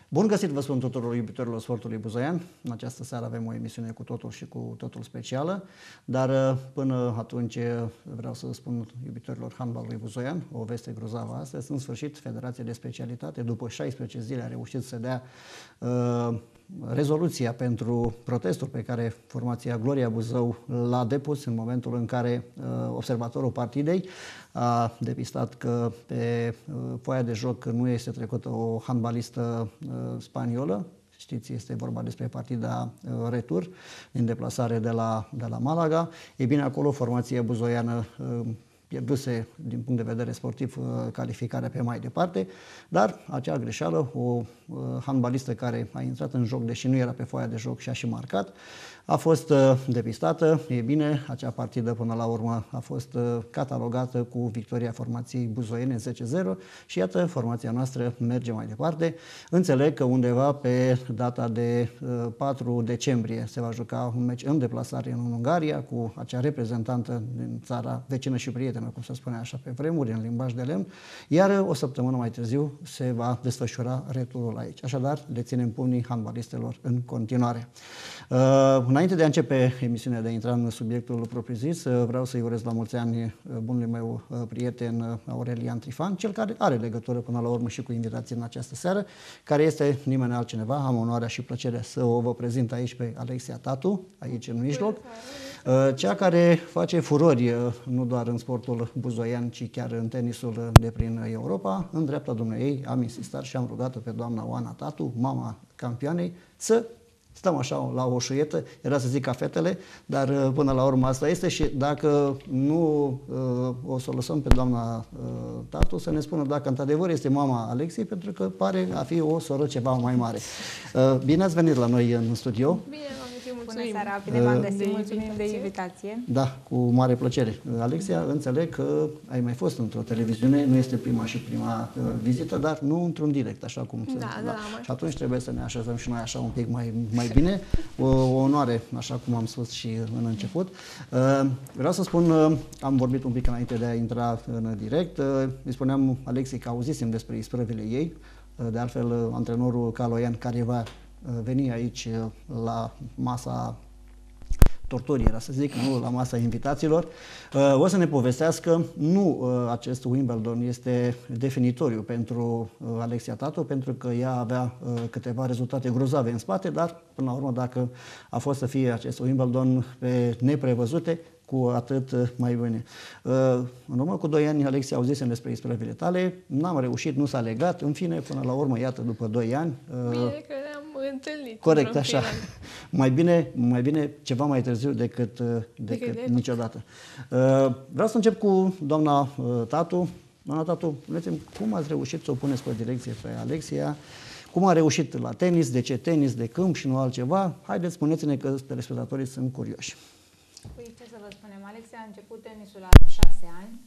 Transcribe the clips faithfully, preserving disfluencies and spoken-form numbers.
Bun găsit, vă spun tuturor iubitorilor sportului buzoian. În această seară avem o emisiune cu totul și cu totul specială, dar până atunci vreau să spun iubitorilor handbalului buzoian o veste grozavă astăzi. În sfârșit, Federația de Specialitate, după șaisprezece zile, a reușit să dea uh, rezoluția pentru protestul pe care formația Gloria Buzău l-a depus în momentul în care uh, observatorul partidei a depistat că pe uh, foaia de joc nu este trecută o handbalistă uh, spaniolă. Știți, este vorba despre partida uh, retur din deplasare de la, de la Malaga. E bine, acolo formația buzoiană uh, pierduse din punct de vedere sportiv calificarea pe mai departe, dar acea greșeală, o handbalistă care a intrat în joc, deși nu era pe foaia de joc și a și marcat, a fost depistată. E bine, acea partidă până la urmă a fost catalogată cu victoria formației buzoiene zece zero și iată, formația noastră merge mai departe. Înțeleg că undeva pe data de patru decembrie se va juca un meci în deplasare în Ungaria cu acea reprezentantă din țara vecină și prietenă, cum se spune așa pe vremuri, în limbaj de lemn, iar o săptămână mai târziu se va desfășura returul aici. Așadar, le ținem pumnii handbalistelor în continuare. Uh, înainte de a începe emisiunea, de a intra în subiectul propriu-zis, uh, vreau să-i urez la mulți ani bunului meu uh, prieten Aurelian Trifan, cel care are legătură până la urmă și cu invitații în această seară, care este nimeni altcineva. Am onoarea și plăcerea să o vă prezint aici pe Alexia Tatu, aici în mijloc. Cea care face furori nu doar în sportul buzoian, ci chiar în tenisul de prin Europa. În dreapta dumneei am insistat și am rugat-o pe doamna Oana Tatu, mama campioanei, să stăm așa la o șuietă, era să zic ca fetele, dar până la urmă asta este și dacă nu o să o lăsăm pe doamna Tatu să ne spună dacă într-adevăr este mama Alexiei, pentru că pare a fi o soră ceva mai mare. Bine ați venit la noi în studio. Bine, bună seara, bine v-am găsit, mulțumim de invitație. Da, cu mare plăcere. Alexia, înțeleg că ai mai fost într-o televiziune, nu este prima și prima uh, vizită, dar nu într-un direct, așa cum da, se... Da, da, și atunci trebuie să ne așezăm și noi așa un pic mai, mai bine. O, o onoare, așa cum am spus și în început. Uh, vreau să spun, uh, am vorbit un pic înainte de a intra în direct, uh, îi spuneam Alexei că auzisem despre isprăvile ei, uh, de altfel uh, antrenorul Caloian, care va veni aici la masa torturii, era să zic, nu la masa invitațiilor, o să ne povestească. Nu acest Wimbledon este definitoriu pentru Alexia Tatu, pentru că ea avea câteva rezultate grozave în spate, dar până la urmă, dacă a fost să fie acest Wimbledon pe neprevăzute, cu atât mai bine. În urmă cu doi ani, Alexia, auzisem despre isprăvile tale, n-am reușit, nu s-a legat, în fine, până la urmă, iată, după doi ani... Bine că ne-am întâlnit. Corect, așa. Mai bine, mai bine ceva mai târziu decât, decât de niciodată. Vreau să încep cu doamna Tatu. Doamna Tatu, spuneți-mi, cum ați reușit să o puneți pe direcție pe Alexia? Cum a reușit la tenis? De ce tenis de câmp și nu altceva? Haideți, spuneți-ne că telespectatorii sunt curioși. Păi, ce să vă spunem, Alexia a început tenisul la șase ani,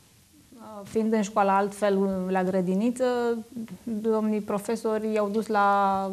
fiind în școala altfel la grădiniță, domnii profesori i-au dus la,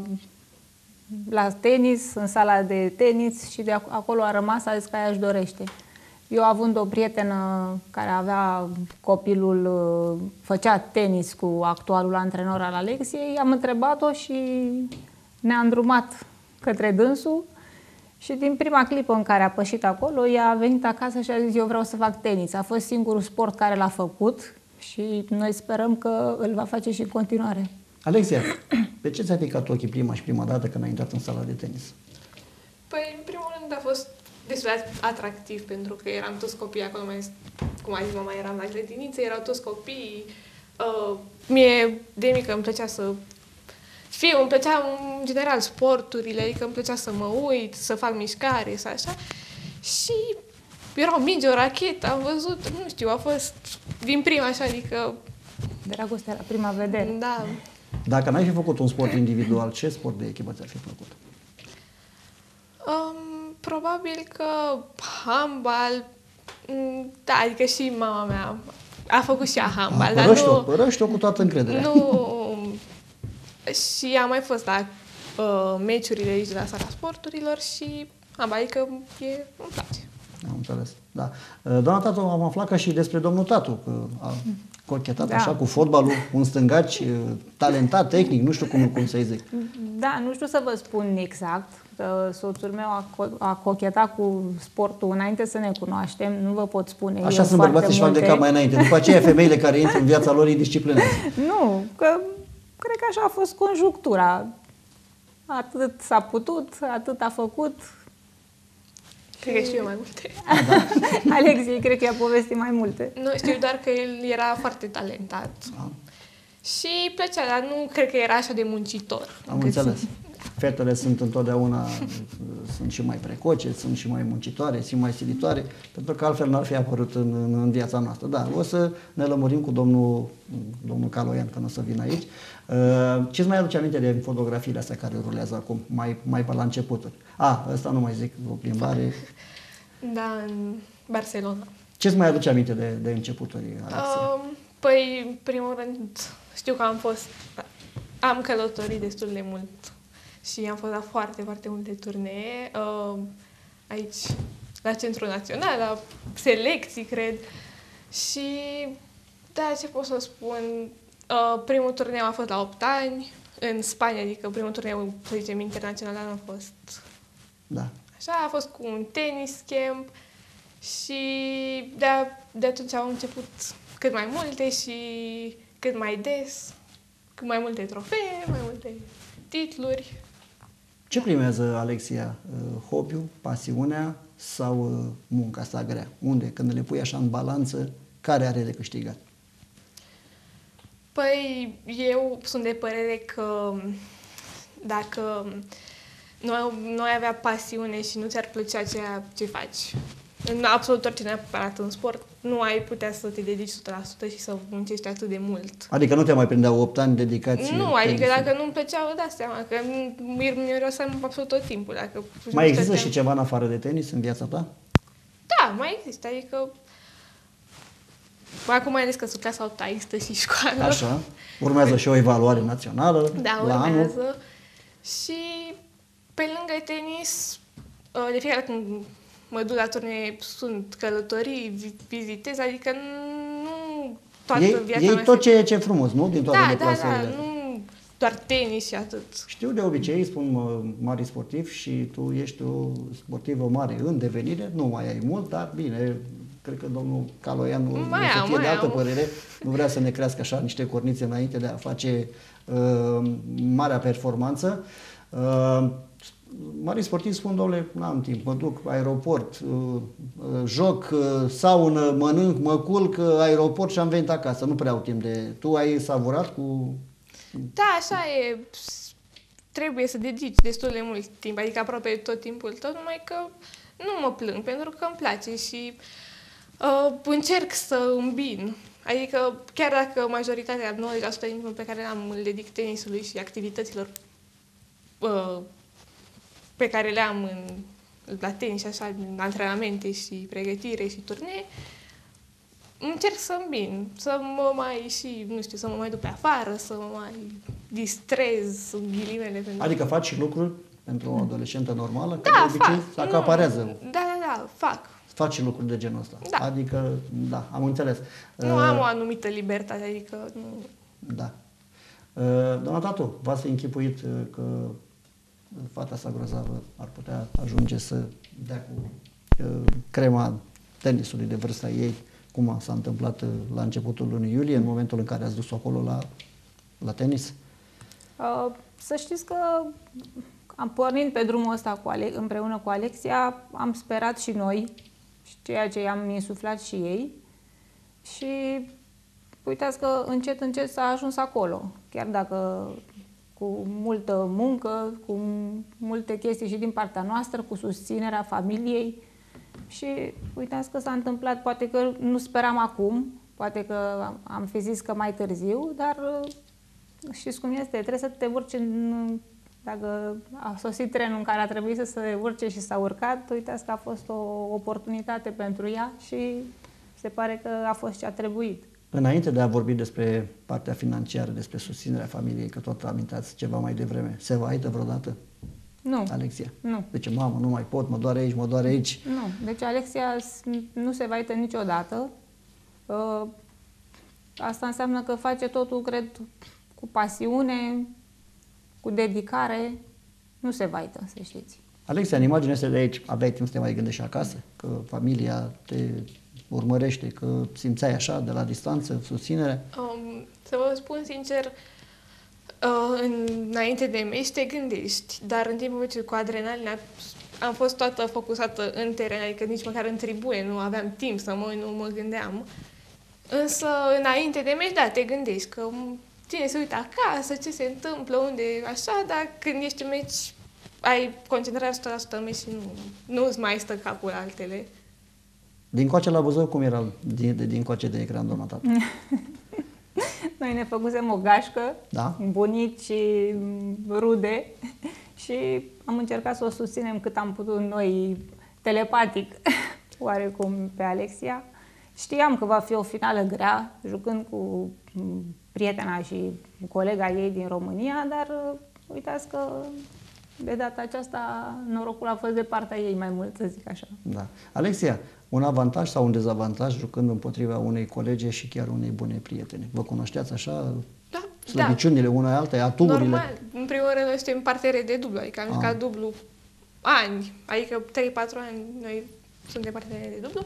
la tenis, în sala de tenis și de acolo a rămas, a zis că aia își dorește. Eu, având o prietenă care avea copilul, făcea tenis cu actualul antrenor al Alexiei, am întrebat-o și ne-a îndrumat către dânsul. Și din prima clipă în care a pășit acolo, ea a venit acasă și a zis, eu vreau să fac tenis. A fost singurul sport care l-a făcut și noi sperăm că îl va face și în continuare. Alexia, pe ce ți-a picat ochii prima și prima dată când ai intrat în sala de tenis? Păi, în primul rând a fost destul de atractiv, pentru că eram toți copii acolo, mai, cum a zis mama, eram la grădiniță, erau toți copii. Uh, mie, de mică, îmi plăcea să fiu, îmi plăcea în general sporturile, adică îmi plăcea să mă uit, să fac mișcare, să așa. Și era o minge, o rachetă, am văzut, nu știu, a fost din prima așa, adică... Dragostea la prima vedere. Da. Dacă n-ai fi făcut un sport individual, ce sport de echipă ți-ar fi plăcut? Um, probabil că handbal, da, adică și mama mea a făcut și ea handbal, dar părăși-o, nu... Părăși-o cu toată încrederea. Nu... Și am mai fost la uh, meciurile aici de la sala sporturilor și am, adică e, îmi place. Am înțeles. Da. Doamna Tatu, am aflat că și despre domnul Tatu, că a cochetat Da. așa cu fotbalul, un stângaci talentat, tehnic, nu știu cum, cum să-i zic. Da, nu știu să vă spun exact. Că soțul meu a, co- a cochetat cu sportul înainte să ne cunoaștem, nu vă pot spune. Așa eu sunt foarte bărbații și fac de multe. cap mai înainte. După aceea, femeile care intră în viața lor îi disciplinează. Nu, că cred că așa a fost conjunctura. Atât s-a putut, atât a făcut. Cred că știu eu mai multe. Alexei, cred că i-a povestit mai multe. Nu, știu doar că el era foarte talentat. Da. Și îi plăcea, dar nu cred că era așa de muncitor. Am încât înțeles. să- Fetele sunt întotdeauna, sunt și mai precoce, sunt și mai muncitoare, sunt mai silitoare, pentru că altfel n-ar fi apărut în, în, în viața noastră. Da, o să ne lămurim cu domnul, domnul Caloian când o să vină aici. Uh, ce-ți mai aduce aminte de fotografiile astea care rulează acum, mai, mai pe la începuturi? A, ăsta nu mai zic, o plimbare. Da, în Barcelona. Ce-ți mai aduce aminte de, de începuturi, Alexia? Um, păi, în primul rând, știu că am fost, am călătorit destul de mult și am fost la foarte, foarte multe turnee, uh, aici, la Centrul Național, la selecții, cred. Și, da, ce pot să spun, uh, primul turneu a fost la opt ani, în Spania, adică primul turneu, să zicem, internațional a fost Da. așa, a fost cu un tenis camp și de, de atunci au început cât mai multe și cât mai des, cât mai multe trofee, mai multe titluri. Ce primează, Alexia? Uh, Hobby-ul, pasiunea sau uh, munca asta grea? Unde? Când le pui așa în balanță, care are de câștigat? Păi, eu sunt de părere că dacă nu, nu ai avea pasiune și nu ți-ar plăcea ceea ce faci, în absolut orice, neapărat în sport, nu ai putea să te dedici o sută la sută și să muncești atât de mult. Adică nu te mai prindeau opt ani dedicați Nu, adică tenisului. dacă nu-mi plăcea, vă dați seama că mi miroseam absolut tot timpul. Dacă Mai există stăteam- și ceva în afară de tenis în viața ta? Da, mai există, adică acum mai ales că sunt clasa opt, există și școală. Așa. Urmează și o evaluare națională Da, la anul. urmează. Și pe lângă tenis, de fiecare dată când mă duc la turnee, sunt călătorii, vi- vizitez, adică nu toată Ei, viața ei mea tot se- ce e ce frumos, nu? Din toate Da, da, deplasările. da, nu doar tenis și atât. Știu de obicei, spun mă, mari sportivi și tu ești o sportivă mare în devenire, nu mai ai mult, dar bine, cred că domnul Caloian nu Mai o să am, fie de mai altă am. părere, nu vrea să ne crească așa niște cornițe înainte de a face uh, marea performanță. Uh, Mari sportivi spun, domnule, n-am timp, mă duc aeroport, uh, uh, joc, uh, saună, mănânc, mă culc, uh, aeroport și am venit acasă. Nu prea au timp de... Tu ai savurat cu... Da, așa e. Trebuie să dedici destul de mult timp, adică aproape tot timpul tău, numai că nu mă plâng, pentru că îmi place și uh, încerc să îmbin. Adică chiar dacă majoritatea, nouăzeci la sută din timpul pe care l-am îl dedic tenisului și activităților uh, pe care le am în, la tenis și așa, în antrenamente și pregătire și turnee, încerc să îmbin, să mă mai și, nu știu, să mă mai duc pe afară, să mă mai distrez, în ghilimele. Pentru... Adică faci și lucruri pentru o adolescentă normală, că da, de obicei fac. se acaparează. Nu, da, da, da, fac. Faci și lucruri de genul ăsta. Da. Adică, da, am înțeles. Nu Uh, am o anumită libertate, adică nu... Da. Uh, Doamna Tatu, v-ați fi închipuit uh, că fata sa grozavă ar putea ajunge să dea cu uh, crema tenisului de vârsta ei, cum s-a întâmplat uh, la începutul lunii iulie, în momentul în care ați dus-o acolo la, la tenis? Uh, Să știți că am pornit pe drumul ăsta cu Ale- împreună cu Alexia, am sperat și noi, și ceea ce i-am insuflat și ei. Și uitați că încet, încet s-a ajuns acolo. Chiar dacă cu multă muncă, cu multe chestii și din partea noastră, cu susținerea familiei. Și uitați că s-a întâmplat, poate că nu speram acum, poate că am fi zis că mai târziu, dar știți cum este, trebuie să te urci în, dacă a sosit trenul în care a trebuit să se urce și s-a urcat, uitați că a fost o oportunitate pentru ea și se pare că a fost ce a trebuit. Înainte de a vorbi despre partea financiară, despre susținerea familiei, că tot amintați ceva mai devreme, se vaită vreodată? Nu. Alexia? Nu. Zice, mamă, nu mai pot, mă doare aici, mă doare aici. Nu. Deci Alexia nu se vaită niciodată. Uh, asta înseamnă că face totul, cred, cu pasiune, cu dedicare. Nu se vaită, să știți. Alexia, în imaginea asta de aici, aveai timp să te mai gândești acasă? Că familia te urmărește, că simțeai așa, de la distanță, susținere? Um, să vă spun sincer, uh, înainte de meci te gândești, dar în timpul meciului cu adrenalina am fost toată focusată în teren, adică nici măcar în tribune nu aveam timp să mă, nu mă gândeam. Însă, înainte de meci, da, te gândești că cine se uită acasă, ce se întâmplă, unde, așa, dar când ești în meci, ai concentrarea o sută la sută în meci și nu, nu îți mai stă capul altele. Din coace la Buzău, cum era din, de, din coace de ecran, doamna tată? Noi ne făcusem o gașcă, Da? bunici și rude și am încercat să o susținem cât am putut noi telepatic, oarecum, pe Alexia. Știam că va fi o finală grea, jucând cu prietena și colega ei din România, dar uitați că de data aceasta norocul a fost de partea ei mai mult, să zic așa. Da. Alexia, un avantaj sau un dezavantaj jucând împotriva unei colege și chiar unei bune prietene? Vă cunoșteați așa Da, slăbiciunile da. una alta, aturile? Normal. În primul rând, noi suntem parteneri de dublu, adică am jucat dublu ani, adică trei patru ani noi suntem parteneri de dublu.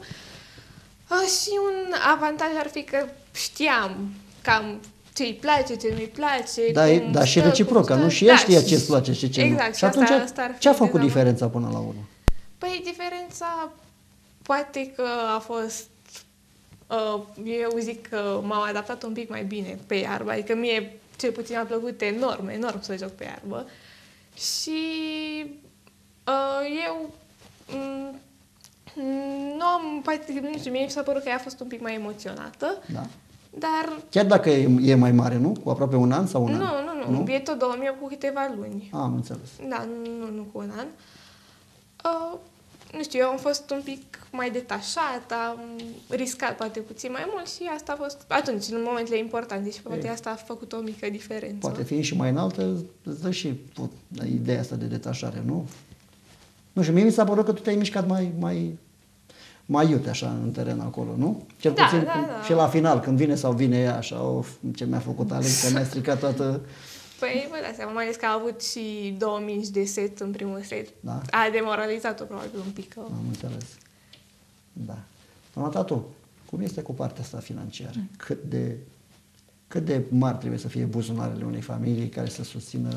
Și un avantaj ar fi că știam cam ce îi place, ce nu-i place. Da, cum da și stă, reciprocă, cum nu? stă. Și ea Da, știa și- ce-ți place și ce exact, nu. și Și atunci, asta- asta ar fi ce a făcut dezavantaj. diferența până la urmă? Păi diferența poate că a fost, uh, eu zic că m-am adaptat un pic mai bine pe iarbă, adică mie cel puțin mi-a plăcut enorm, enorm să joc pe iarbă și uh, eu mm, nu am, poate, nu știu, mie mi s-a părut că ea a fost un pic mai emoționată, Da. dar Chiar dacă e, e mai mare, nu? Cu aproape un an sau un nu, an? nu, nu, nu, e tot două mii cu câteva luni. Am înțeles. Da, nu, nu, nu cu un an. Uh, nu știu, eu am fost un pic mai detașat, am riscat poate puțin mai mult și asta a fost atunci, în momentele importante și poate Ei. asta a făcut o mică diferență. Poate fiind și mai înaltă, îți dă și put, ideea asta de detașare, nu? Nu știu, mie mi s-a părut că tu te-ai mișcat mai, mai, mai iute așa în teren acolo, nu? Cel Da, puțin da, când- da. și la final, când vine sau vine ea așa, of, ce mi-a făcut Alex, că mi-a stricat toată... Păi, vă dați seama, mai ales că a avut și două mici de set în primul set. Da. A demoralizat-o probabil un pic. Că... Am înțeles. Da. Doamna Tatu, cum este cu partea asta financiară? Cât de, cât de mari trebuie să fie buzunarele unei familii care să susțină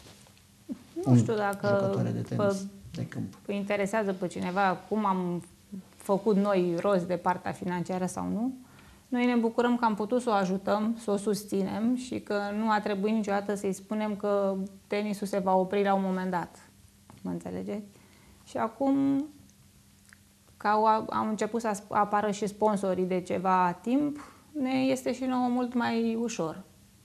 Nu știu dacă jucătoare de tenis vă de câmp? interesează pe cineva cum am făcut noi rost de partea financiară sau nu. Noi ne bucurăm că am putut să o ajutăm, să o susținem și că nu a trebuit niciodată să-i spunem că tenisul se va opri la un moment dat. Mă înțelegeți? Și acum, că au, au început să apară și sponsorii de ceva timp, ne este și nouă mult mai ușor.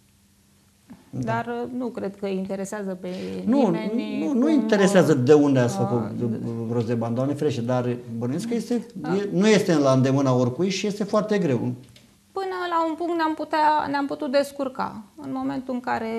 Da. Dar uh, nu cred că interesează pe Nu, nimeni. nu, nu cum, interesează de unde ați uh, făcut rost de bani, Doamne ferește, dar bănuiesc că este, e, nu este la îndemâna oricui și este foarte greu. Până la un punct ne-am, putea, ne-am putut descurca. În momentul în care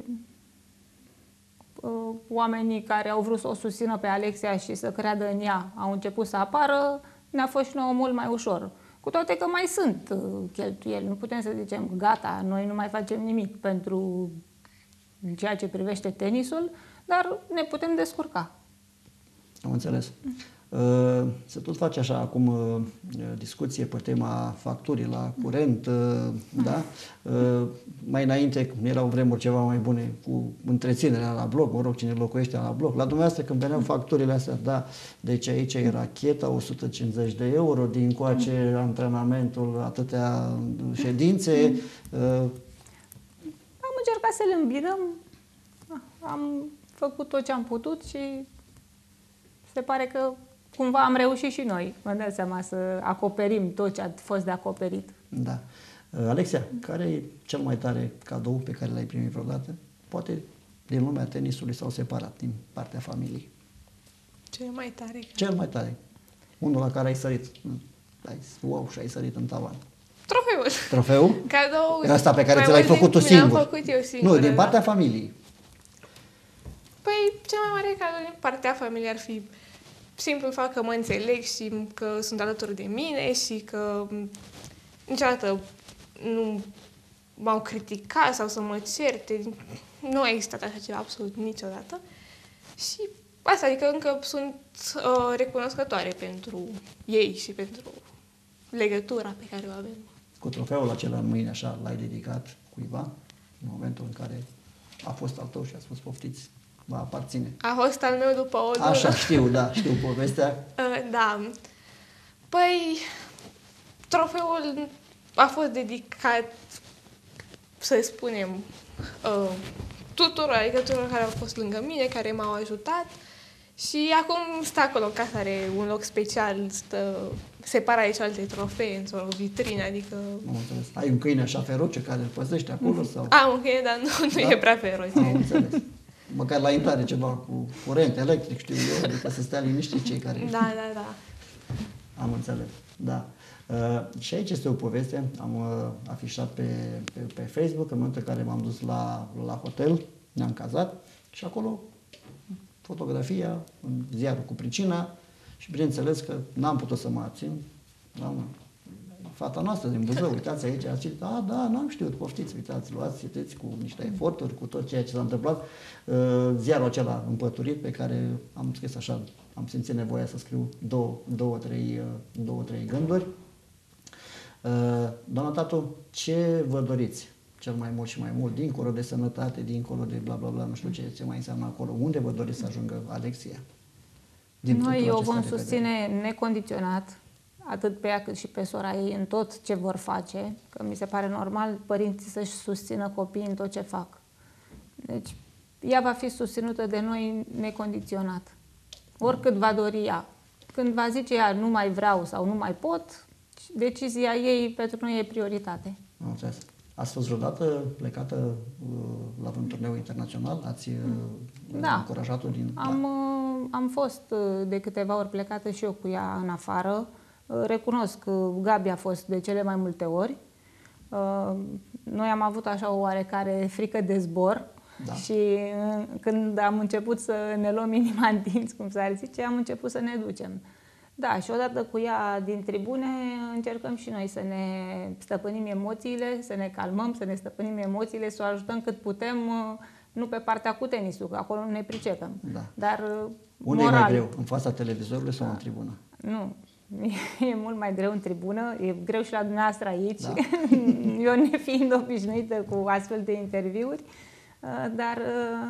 uh, oamenii care au vrut să o susțină pe Alexia și să creadă în ea au început să apară, ne-a fost și nouă mult mai ușor. Cu toate că mai sunt uh, cheltuieli. Nu putem să zicem gata, noi nu mai facem nimic pentru ceea ce privește tenisul, dar ne putem descurca. Am înțeles. Uh, Se tot face așa acum uh, discuție pe tema facturii la curent, uh, da? Uh, Mai înainte erau vremuri ceva mai bune cu întreținerea la bloc, mă rog, cine locuiește la bloc. La dumneavoastră când veneau facturile astea, da, deci aici e racheta, o sută cincizeci de euro, din coace antrenamentul, atâtea ședințe. Uh, Am încercat să le îmbinăm, am făcut tot ce am putut și se pare că cumva am reușit și noi, mă dau seama, să acoperim tot ce a fost de acoperit. Da. Uh, Alexia, care e cel mai tare cadou pe care l-ai primit vreodată? Poate din lumea tenisului sau separat, din partea familiei. Ce e mai tare? Cel mai tare. Unul la care ai sărit. Ai, wow, și ai sărit în tavan. Trofeul. Trofeu? Cadou. Asta pe care mai ți l-ai mult făcut tu mi l-am singur. făcut eu singură. Nu, din da. partea familiei. Păi, cea mai mare cadou din partea familiei ar fi simplu fapt că mă înțeleg și că sunt alături de mine și că niciodată nu m-au criticat sau să mă certe. Nu a existat așa ceva absolut niciodată. Și asta, adică încă sunt uh, recunoscătoare pentru ei și pentru legătura pe care o avem. Cu trofeul acela în mâine, așa, l-ai dedicat cuiva în momentul în care a fost al tău și a spus poftiți, vă aparține. A fost al meu după o lună. Așa, știu, da, știu povestea. Uh, da. Păi, trofeul a fost dedicat, să spunem, uh, tuturor, adică tuturor care au fost lângă mine, care m-au ajutat. Și acum stă acolo în casă, are un loc special, stă separat de celelalte trofee într-o vitrină, adică... Am înțeles. Ai un câine așa feroce care îl păzește acolo? Sau? Am un câine, dar nu, nu Da? e prea feroce. Am înțeles. Măcar la intrare ceva cu curent electric, știu eu, adică să stea liniștit cei care... Da, da, da. Am înțeles, da. Uh, și aici este o poveste, am uh, afișat pe, pe, pe Facebook, în momentul în care m-am dus la, la hotel, ne-am cazat și acolo fotografia, în ziarul cu pricina și bineînțeles că n-am putut să mă abțin. Am, fata noastră din Buzău, uitați aici, a zis, da, da, n-am știut, poftiți, uitați, luați, citeți cu niște eforturi, cu tot ceea ce s-a întâmplat. Uh, ziarul acela împăturit pe care am scris așa, am simțit nevoia să scriu două, două, trei, uh, două, trei gânduri. Uh, doamna Tatu, ce vă doriți cel mai mult și mai mult, dincolo de sănătate, dincolo de bla bla bla, nu știu ce, ce mai înseamnă acolo, unde vă doriți să ajungă Alexia? Din Noi o vom de susține necondiționat, atât pe ea cât și pe sora ei, în tot ce vor face, că mi se pare normal părinții să-și susțină copiii în tot ce fac. Deci, ea va fi susținută de noi necondiționat. Oricât va dori ea. Când va zice ea, nu mai vreau sau nu mai pot, decizia ei pentru noi e prioritate. Am înțeles. Ați fost vreodată plecată uh, la un turneu internațional? Ați uh, Da. încurajat-o din... Am, Da. uh, am fost uh, de câteva ori plecată și eu cu ea în afară. Uh, Recunosc că Gabi a fost de cele mai multe ori. Uh, Noi am avut așa o oarecare frică de zbor. Da. Și uh, când am început să ne luăm inima în dinți, cum s-ar zice, am început să ne ducem. Da, și odată cu ea din tribune încercăm și noi să ne stăpânim emoțiile, să ne calmăm, să ne stăpânim emoțiile, să o ajutăm cât putem, nu pe partea cu tenisul, că acolo nu ne pricepem. Da. Dar Unde moral, e mai greu? În fața televizorului sau Da. în tribună? Nu, e mult mai greu în tribună, e greu și la dumneavoastră aici, Da. eu nefiind obișnuită cu astfel de interviuri, dar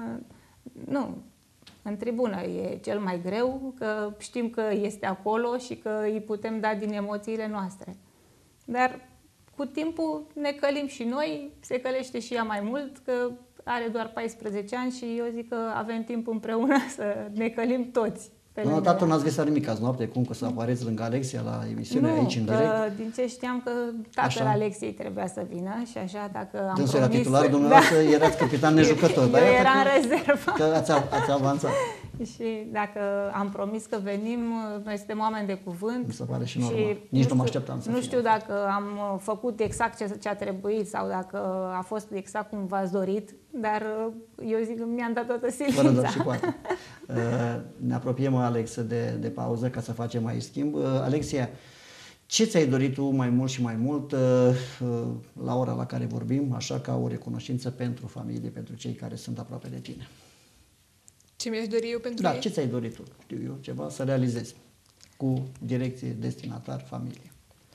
nu, în tribună e cel mai greu, că știm că este acolo și că îi putem da din emoțiile noastre. Dar cu timpul ne călim și noi, se călește și ea mai mult, că are doar paisprezece ani și eu zic că avem timp împreună să ne călim toți. Doamna Tatu, n-ați găsit nimic azi noapte, cum că să apareți lângă Alexia la emisiune aici în direct? Nu, din ce știam că tatăl Așa. Alexei trebuia să vină și așa dacă am Dânsul era promis... titular, dumneavoastră Da. erați capitan nejucător. Eu dar iată eram că- în rezervă. Că ați, ați avansat. Și dacă am promis că venim, noi suntem oameni de cuvânt. Mi se pare și normal. Nici nu mă așteptam să Nu fie. știu dacă am făcut exact ce, ce a trebuit sau dacă a fost exact cum v-ați dorit, dar eu zic că mi-am dat toată silința. Fără doar și poate. Uh, Ne apropiem, Alex, de, de pauză ca să facem mai schimb. Uh, Alexia, ce ți-ai dorit tu mai mult și mai mult uh, uh, la ora la care vorbim, așa ca o recunoștință pentru familie, pentru cei care sunt aproape de tine? Ce mi-aș dori eu pentru Da, ei? ce ți-ai dorit tu, știu eu, ceva să realizezi cu direcție, destinatar, familie?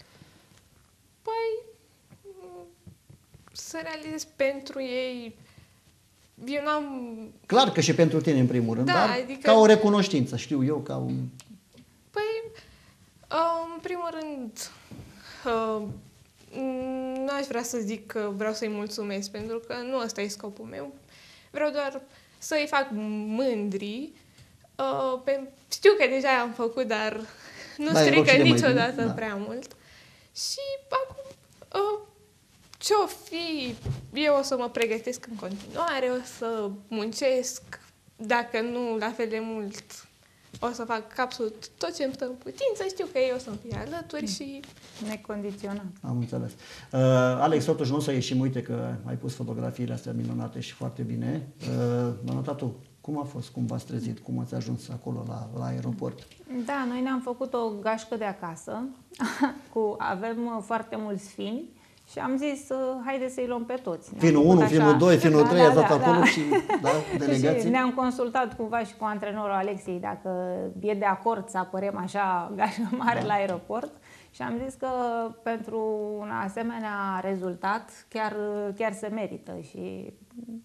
Păi, m, să realizez pentru ei... Eu n-am... Clar că și pentru tine, în primul rând, Da, dar adică- ca o recunoștință, știu eu, ca un... Păi, uh, în primul rând, uh, nu aș vrea să zic că vreau să-i mulțumesc, pentru că nu ăsta e scopul meu. Vreau doar să-i fac mândri. Uh, pe, știu că deja am făcut, dar nu Da, e loc strică și de mai niciodată bine, da. prea mult. Și acum, uh, ce-o fi, eu o să mă pregătesc în continuare, o să muncesc, dacă nu la fel de mult, o să fac absolut tot ce îmi stă în putință, știu că ei o să-mi fie alături și... Necondiționat. Am înțeles. Uh, Alex, totuși nu o să ieșim, uite că ai pus fotografiile astea minunate și foarte bine. Uh, Doamna Tatu, cum a fost? Cum v-ați trezit? Cum ați ajuns acolo la, la aeroport? Da, noi ne-am făcut o gașcă de acasă, cu, avem uh, foarte mulți fini și am zis, uh, haide să-i luăm pe toți. Finul unu, finul doi, finul Da, trei, da, ați dat da, acolo da. și da, delegații? Și ne-am consultat cumva și cu antrenorul Alexiei dacă e de acord să apărem așa gașcă mare Da. la aeroport. Și am zis că pentru un asemenea rezultat chiar, chiar se merită și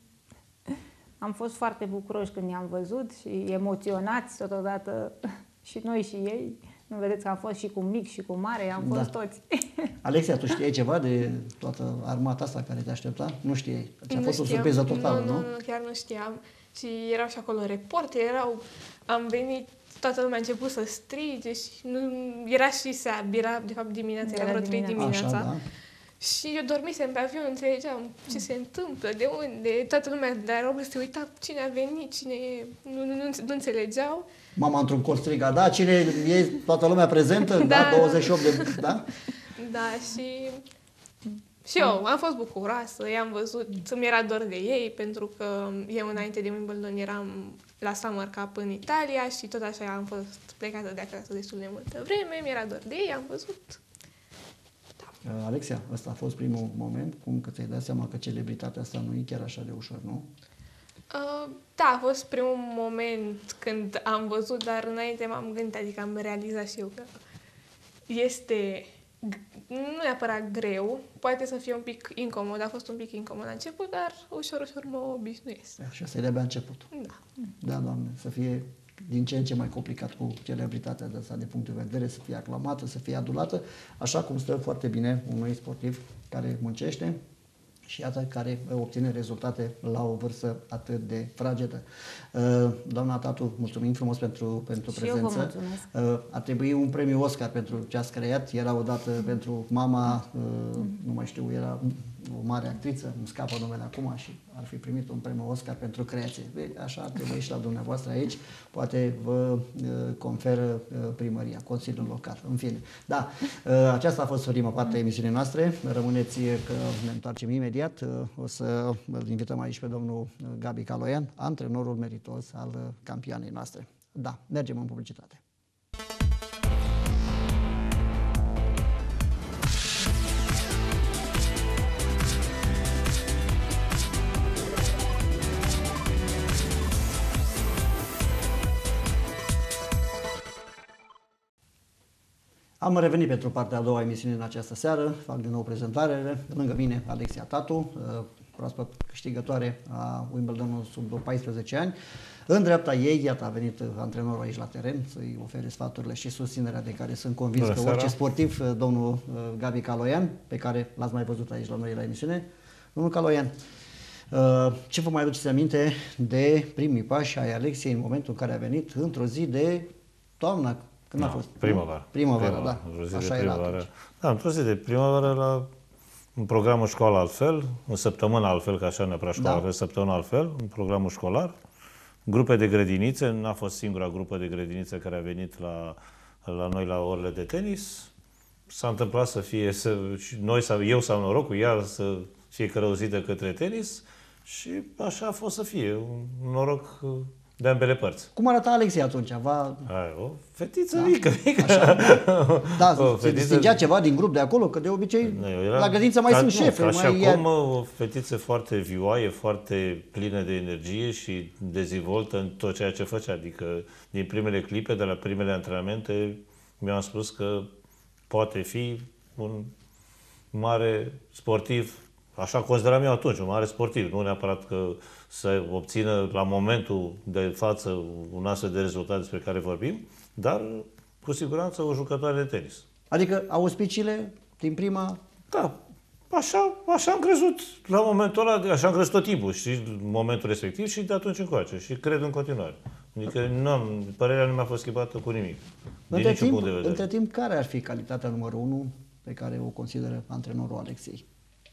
am fost foarte bucuroși când i-am văzut și emoționați totodată și noi și ei. Nu vedeți că am fost și cu mic și cu mare, am fost Da. toți. Alexia, tu știai ceva de toată armata asta care te aștepta? Nu știai. Deci a Nu fost o știam. surpriză totală, nu? nu? Nu, nu, chiar nu știam. Și erau și acolo reporteri, erau... Am venit, toată lumea a început să strige și nu, era și seara, era de fapt dimineața, era, Era vreo trei dimineața. dimineața. Așa, da. Și eu dormisem pe avion, înțelegeam ce se întâmplă, de unde, toată lumea de aeroport se uita cine a venit, cine e, nu, nu, nu, nu înțelegeau. Mama într-un cor striga, da, cine e toată lumea prezentă? Da, Da. douăzeci și opt de... Da? Da, și... Și eu am fost bucuroasă, i-am văzut, mi era dor de ei, pentru că eu înainte de Wimbledon eram la Summer Cup în Italia și tot așa am fost plecată de acasă destul de multă vreme, mi era dor de ei, am văzut. Uh, Alexia, ăsta a fost primul moment, cum că ți-ai dat seama că celebritatea asta nu e chiar așa de ușor, nu? Uh, da, a fost primul moment când am văzut, dar înainte m-am gândit, adică am realizat și eu că este nu neapărat greu, poate să fie un pic incomod, a fost un pic incomod la început, dar ușor, ușor mă obișnuiesc. Și asta e de-abia început. Da. Da, Doamne, să fie din ce în ce mai complicat cu celebritatea de asta de punct de vedere, să fie aclamată, să fie adulată, așa cum stă foarte bine unui sportiv care muncește și iată care obține rezultate la o vârstă atât de fragedă. Doamna Tatu, mulțumim frumos pentru, pentru Și eu prezență. vă mulțumesc. Ar trebui un premiu Oscar pentru ce ați creat. Era odată pentru mama, nu mai știu, era o mare actriță, îmi scapă numele acum și ar fi primit un premiu Oscar pentru creație. Așa ar trebui și la dumneavoastră aici. Poate vă conferă primăria, Consiliul Local. În fine. Da, aceasta a fost prima parte a emisiunii noastre. Rămâneți că ne întoarcem imediat. O să îl invităm aici pe domnul Gabi Caloian, antrenorul meritos al campioanei noastre. Da, mergem în publicitate. Am revenit pentru partea a doua a emisiunii în această seară. Fac din nou prezentare. Lângă mine, Alexia Tatu, proaspăt câștigătoare a Wimbledonului sub paisprezece ani. În dreapta ei, iată, a venit antrenorul aici la teren să-i ofere sfaturile și susținerea de care sunt convins Bună că seara. orice sportiv, domnul Gabi Caloian, pe care l-ați mai văzut aici la noi la emisiune. Domnul Caloian, ce vă mai aduceți aminte de primii pași ai Alexiei în momentul în care a venit într-o zi de toamnă? Când da, a fost? Primăvară. Primăvară, primăvară. da. Într-o zi Așa de era primăvară. atunci. Da, într-o zi de primăvară, la un programul școală altfel, în săptămână altfel, că așa neapărat școala, Da. altfel, săptămână altfel, în programul școlar, grupe de grădinițe, n-a fost singura grupă de grădinițe care a venit la, la noi la orele de tenis. S-a întâmplat să fie, să, și noi sau eu sau norocul, ea să fie călăuzită către tenis și așa a fost să fie, un noroc de ambele părți. Cum arăta Alexia atunci? Va... Ai, o fetiță da. mică, mică. Așa. Da, O se fetiță- distingea ceva din grup de acolo, că de obicei Nu, eu eram la grădință mai ca- sunt nu, șefe. Ca și mai acum, o fetiță foarte vioaie, foarte plină de energie și dezvoltă în tot ceea ce făcea. Adică, din primele clipe, de la primele antrenamente, mi-am spus că poate fi un mare sportiv, așa consideram eu atunci, un mare sportiv. Nu neapărat că să obțină la momentul de față un astfel de rezultat despre care vorbim, dar cu siguranță o jucătoare de tenis. Adică auspiciile din prima... Da, așa, așa am crezut la momentul ăla, așa am crezut tot timpul și în momentul respectiv și de atunci încoace și cred în continuare. Adică nu am, părerea nu mi-a fost schimbată cu nimic, din Între niciun timp, punct de vedere. între timp, care ar fi calitatea numărul unu pe care o consideră antrenorul Alexiei?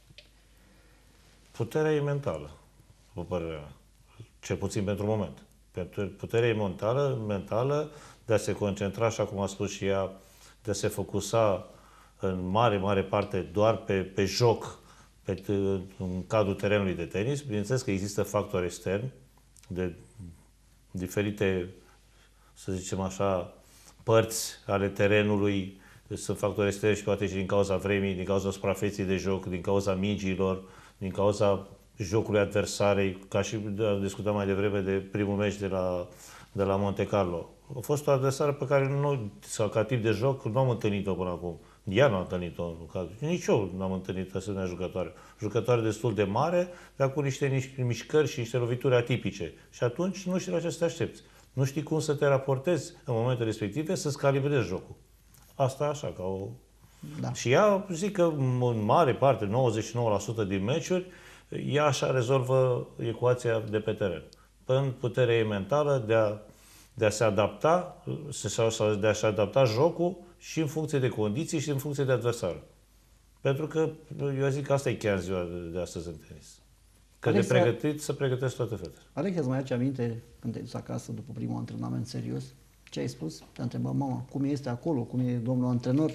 Puterea e mentală, după părerea mea, cel puțin pentru moment. Puterea mentală, mentală de a se concentra, așa cum a spus și ea, de a se focusa în mare, mare parte doar pe, pe joc, pe, în cadrul terenului de tenis. Bineînțeles că există factori externi de diferite, să zicem așa, părți ale terenului. Sunt factori externi și poate și din cauza vremii, din cauza suprafeței de joc, din cauza mingilor, din cauza jocului adversarei, ca și discutam mai devreme de primul meci de la, de la Monte Carlo. A fost o adversară pe care nu, sau ca tip de joc, nu am întâlnit-o până acum. Ea nu a întâlnit-o. Nici eu nu am întâlnit asemenea jucătoare. Jucătoare destul de mare, dar cu niște mișcări și niște lovituri atipice. Și atunci nu știi la ce să te aștepți. Nu știi cum să te raportezi în momentele respective, să-ți calibrezi jocul. Asta așa, ca o... Da. Și ea, zic că în mare parte, nouăzeci și nouă la sută din meciuri, ea așa rezolvă ecuația de pe teren. În puterea ei mentală de a, de a se adapta, sau de a-și adapta jocul și în funcție de condiții și în funcție de adversar. Pentru că eu zic că asta e chiar ziua de astăzi în tenis. Că Alex, de pregătit să pregătesc toate fetele. Alex, îți mai aduce aminte când te-ai dus acasă după primul antrenament serios? Ce ai spus? Te-a întrebat mama, cum este acolo, cum e domnul antrenor?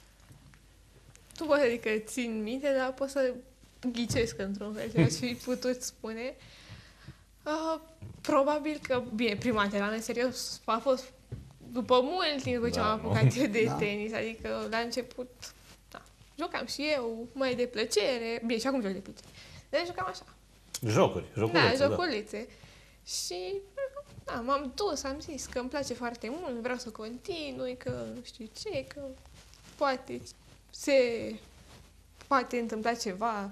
Tu poți, adică țin minte, dar pot să ghicesc într-un fel ce aș fi putut spune. Uh, probabil că, bine, prima antrenament serios a fost după mult timp după ce Da, am apucat eu de Da. tenis, adică la început, da, jucam și eu, mai de plăcere, bine, și acum joc de plăcere, dar jucam așa. Jocuri, joculețe, Da, joculețe. Și da, m-am dus, am zis că îmi place foarte mult, vreau să continui, că nu știu ce, că poate se poate întâmpla ceva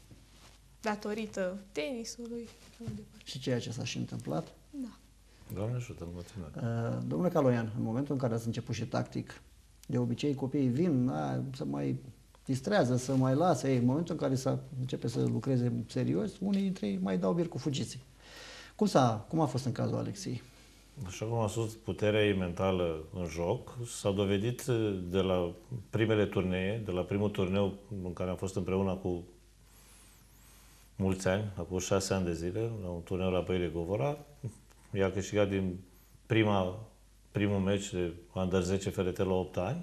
datorită tenisului. Și ceea ce s-a și întâmplat. Da. Doamne ajută, mulțumesc. Uh, Domnule Caloian, în momentul în care ați început și tactic, de obicei copiii vin a, să mai distrează, să mai lasă. Ei, în momentul în care să începe să lucreze serios, unii dintre ei mai dau bir cu fugiții. Cum, s-a, cum a fost în cazul Alexei? Așa cum am spus, puterea ei mentală în joc s-a dovedit de la primele turnee, de la primul turneu în care am fost împreună cu mulți ani, acum șase ani de zile, la un turneu la Băile Govora. Ea a câștigat din prima, primul meci de Under zece F R T la opt ani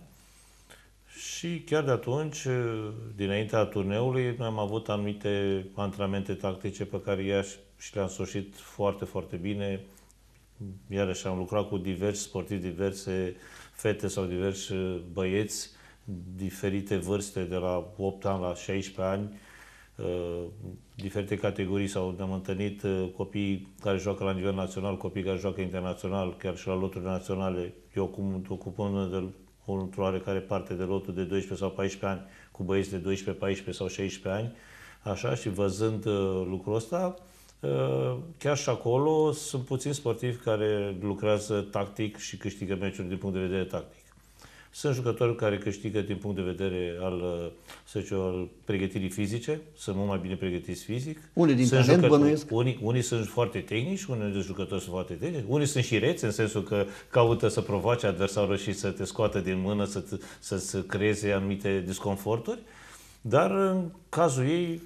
și chiar de atunci, dinaintea turneului, noi am avut anumite antrenamente tactice pe care ea și le-a însoșit foarte, foarte bine. Iarăși am lucrat cu diversi sportivi, diverse fete sau diversi băieți, diferite vârste, de la opt ani la șaisprezece ani, diferite categorii, sau ne-am întâlnit copii care joacă la nivel național, copii care joacă internațional, chiar și la loturi naționale. Eu ocupând de într-o oarecare parte de lotul de doisprezece sau paisprezece ani, cu băieți de doisprezece, paisprezece sau șaisprezece ani, așa, și văzând lucrul ăsta, chiar și acolo sunt puțini sportivi care lucrează tactic și câștigă meciuri din punct de vedere tactic. Sunt jucători care câștigă din punct de vedere al, să zic, al pregătirii fizice, sunt mult mai bine pregătiți fizic. Unii din sunt talent bănuiesc. Unii, unii sunt foarte tehnici, unii dintre jucători sunt foarte tehnici, unii sunt și reți, în sensul că caută să provoace adversarul și să te scoată din mână, să să creeze anumite disconforturi, dar în cazul ei,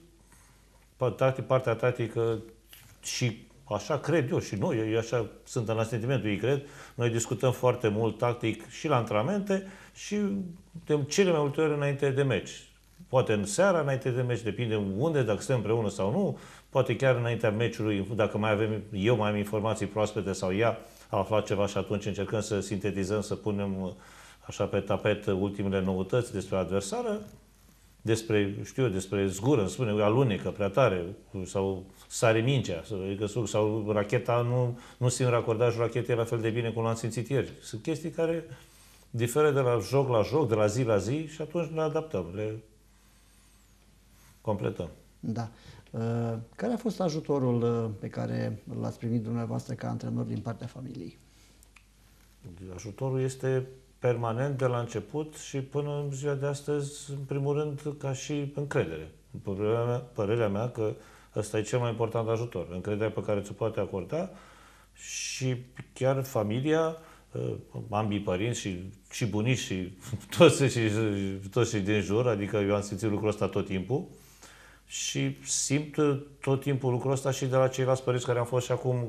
partea tactică, și așa cred eu și noi, eu așa sunt în sentimentul ei, cred, noi discutăm foarte mult tactic și la antrenamente și de cele mai multe ori înainte de meci. Poate în seara, înainte de meci, depinde unde, dacă suntem împreună sau nu, poate chiar înaintea meciului, dacă mai avem, eu mai am informații proaspete sau ea a aflat ceva și atunci încercăm să sintetizăm, să punem așa pe tapet ultimele noutăți despre adversară, despre, știu eu, despre zgură, îmi spune, alunecă prea tare, sau sare mingea, sau, sau racheta, nu, nu simt racordajul rachetei la fel de bine cum l-am simțit ieri. Sunt chestii care diferă de la joc la joc, de la zi la zi și atunci le adaptăm, le completăm. Da. Care a fost ajutorul pe care l-ați primit dumneavoastră ca antrenor din partea familiei? Ajutorul este permanent de la început și până în ziua de astăzi, în primul rând, ca și încredere. Părerea mea, părerea mea că ăsta e cel mai important ajutor. Încrederea pe care ți-o poate acorda și chiar familia, ambii părinți și, și bunici și toți, și toți și din jur, adică eu am simțit lucrul ăsta tot timpul și simt tot timpul lucrul ăsta și de la ceilalți părinți care am fost și acum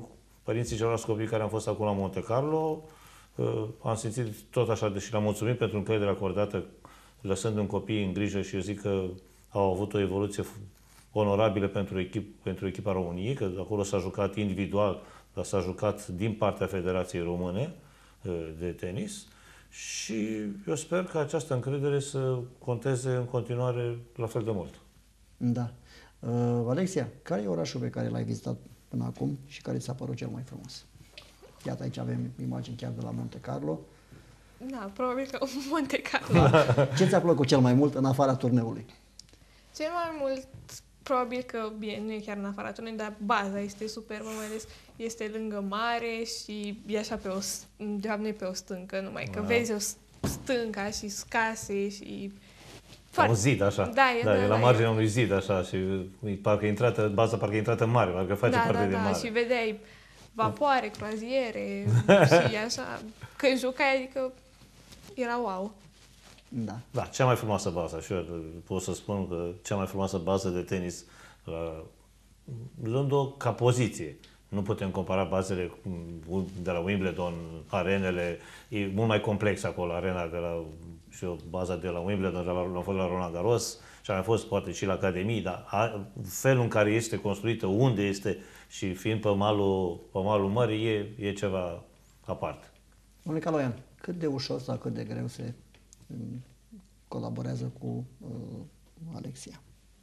părinții celorlalți copii care am fost acum la Monte Carlo, am simțit tot așa, deși le-am mulțumit pentru încrederea acordată, lăsând un copii în grijă, și eu zic că au avut o evoluție onorabilă pentru, echip, pentru echipa României, că acolo s-a jucat individual, dar s-a jucat din partea Federației Române de tenis, și eu sper că această încredere să conteze în continuare la fel de mult. Da. Uh, Alexia, care e orașul pe care l-ai vizitat până acum și care ți-a părut cel mai frumos? Iată, aici avem imagini chiar de la Monte Carlo. Da, probabil că Monte Carlo. Ce ți-a plăcut cel mai mult în afara turneului? Cel mai mult, probabil că, bine, nu e chiar în afara turneului, dar baza este superbă, mai ales este lângă mare și e așa pe o, de fapt nu e pe o stâncă, numai că Wow. vezi o stâncă și scase și... Un zid, așa. Da, e, da, da, e la da, marginea e. unui zid, așa, și parcă e intrată, baza parcă e intrată în mare, parcă face da, parte da, de da, mare. și vedeai vapoare, croaziere și așa. Când jucai, adică era wow. Da. Da, cea mai frumoasă bază, și eu pot să spun că cea mai frumoasă bază de tenis, la, luând-o ca poziție. Nu putem compara bazele de la Wimbledon, arenele, e mult mai complex acolo, arena de la, și eu, baza de la Wimbledon, am fost la Roland Garros și am fost poate și la Academie, dar a, felul în care este construită, unde este și fiind pe malul, pe malul mării, e, e ceva aparte. Domnule Caloian, cât de ușor sau cât de greu se um, colaborează cu uh, Alexia?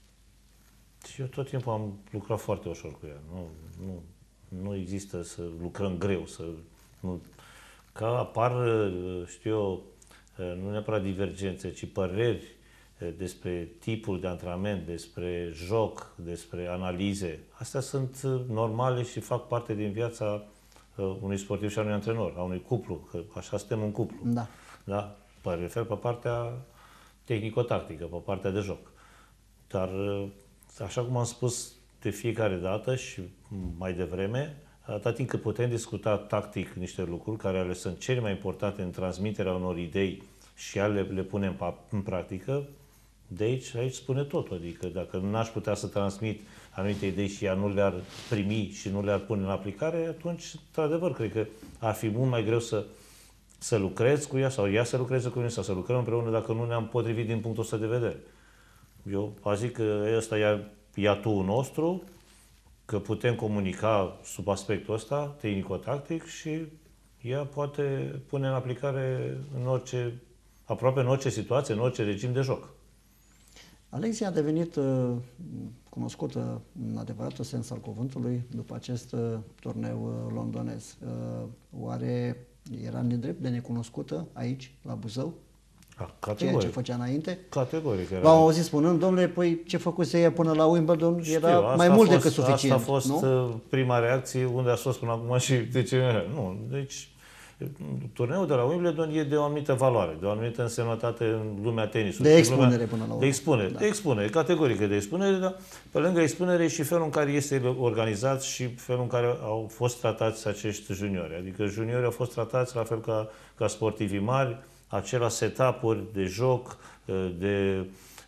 Și eu tot timpul am lucrat foarte ușor cu ea. Nu, nu, nu există să lucrăm greu, să nu, că apar, știu eu, nu neapărat divergențe, ci păreri despre tipul de antrenament, despre joc, despre analize. Astea sunt normale și fac parte din viața unui sportiv și a unui antrenor, a unui cuplu, că așa suntem un cuplu. Da. Da? Mă refer pe partea tehnico-tactică, pe partea de joc. Dar, așa cum am spus de fiecare dată și mai devreme, atât timp cât putem discuta tactic niște lucruri care ale sunt cele mai importante în transmiterea unor idei și le, le punem în practică, de aici, aici spune totul. Adică dacă n-aș putea să transmit anumite idei și ea nu le-ar primi și nu le-ar pune în aplicare, atunci, într-adevăr, cred că ar fi mult mai greu să, să lucrez cu ea sau ea să lucreze cu mine sau să lucrăm împreună dacă nu ne-am potrivit din punctul ăsta de vedere. Eu zic că ăsta e iatul nostru, că putem comunica sub aspectul ăsta, tehnico-tactic, și ea poate pune în aplicare în orice, aproape în orice situație, în orice regim de joc. Alexia a devenit uh, cunoscută în adevăratul sens al cuvântului după acest uh, turneu uh, londonez. Uh, oare era nedrept de necunoscută aici, la Buzău? A, Ceea ce făcea înainte? Categoric. L-am auzit spunând, domnule, păi ce făcuse ea până la Wimbledon era Știu, mai mult fost, decât suficient. Asta a fost nu? prima reacție, unde a fost până acum și de ce nu. Deci, turneul de la Wimbledon e de o anumită valoare, de o anumită însemnătate în lumea tenisului. De expunere lumea, până la urmă. De expunere, da. de expunere, categorică de expunere, dar pe lângă expunere și felul în care este organizat și felul în care au fost tratați acești juniori. Adică juniorii au fost tratați la fel ca, ca sportivii mari, acela setup-uri de joc, de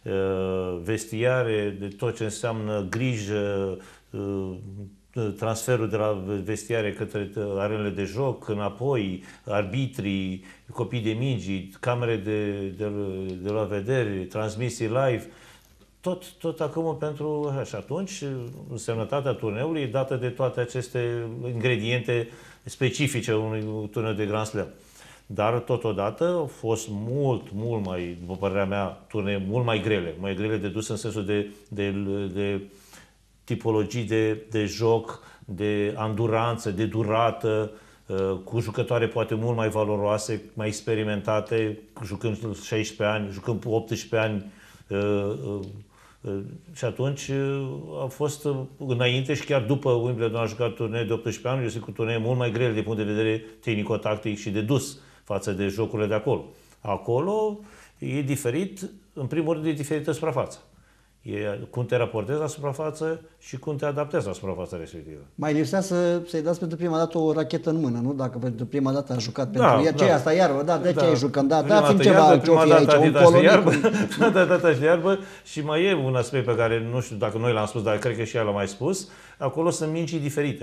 vestiare, de tot ce înseamnă grijă, transferul de la vestiare către arenele de joc, înapoi, arbitrii, copii de mingi, camere de, de, de la vedere, transmisii live, tot, tot acum pentru așa. Și atunci însemnătatea turneului e dată de toate aceste ingrediente specifice unui turneu de Grand Slam. Dar totodată au fost mult, mult mai, după părerea mea, turnee mult mai grele, mai grele de dus în sensul de, de, de tipologii de, de joc, de anduranță, de durată, cu jucătoare poate mult mai valoroase, mai experimentate, jucând șaisprezece ani, jucând optsprezece ani. Și atunci a fost înainte și chiar după Wimbledon a jucat turnee de optsprezece ani, eu zic cu turnee mult mai grele din punct de vedere tehnico-tactic și de dus față de jocurile de acolo. Acolo e diferit, în primul rând e diferită suprafața. E cum te raportezi la suprafață și cum te adaptezi la suprafața respectivă. Mai lipsea să, să-i dați pentru prima dată o rachetă în mână, nu? Dacă pentru prima dată a jucat da, pentru ea, da. ce asta, iarbă, da, de ce da. ai jucat, da, Prima dați-mi dată ceva iarbă, ce-o fi aici, un Adidas de iarbă, polonic. prima dată Adidas de iarbă și mai e un aspect pe care nu știu dacă noi l-am spus, dar cred că și ea l-a mai spus, acolo sunt mingii diferite.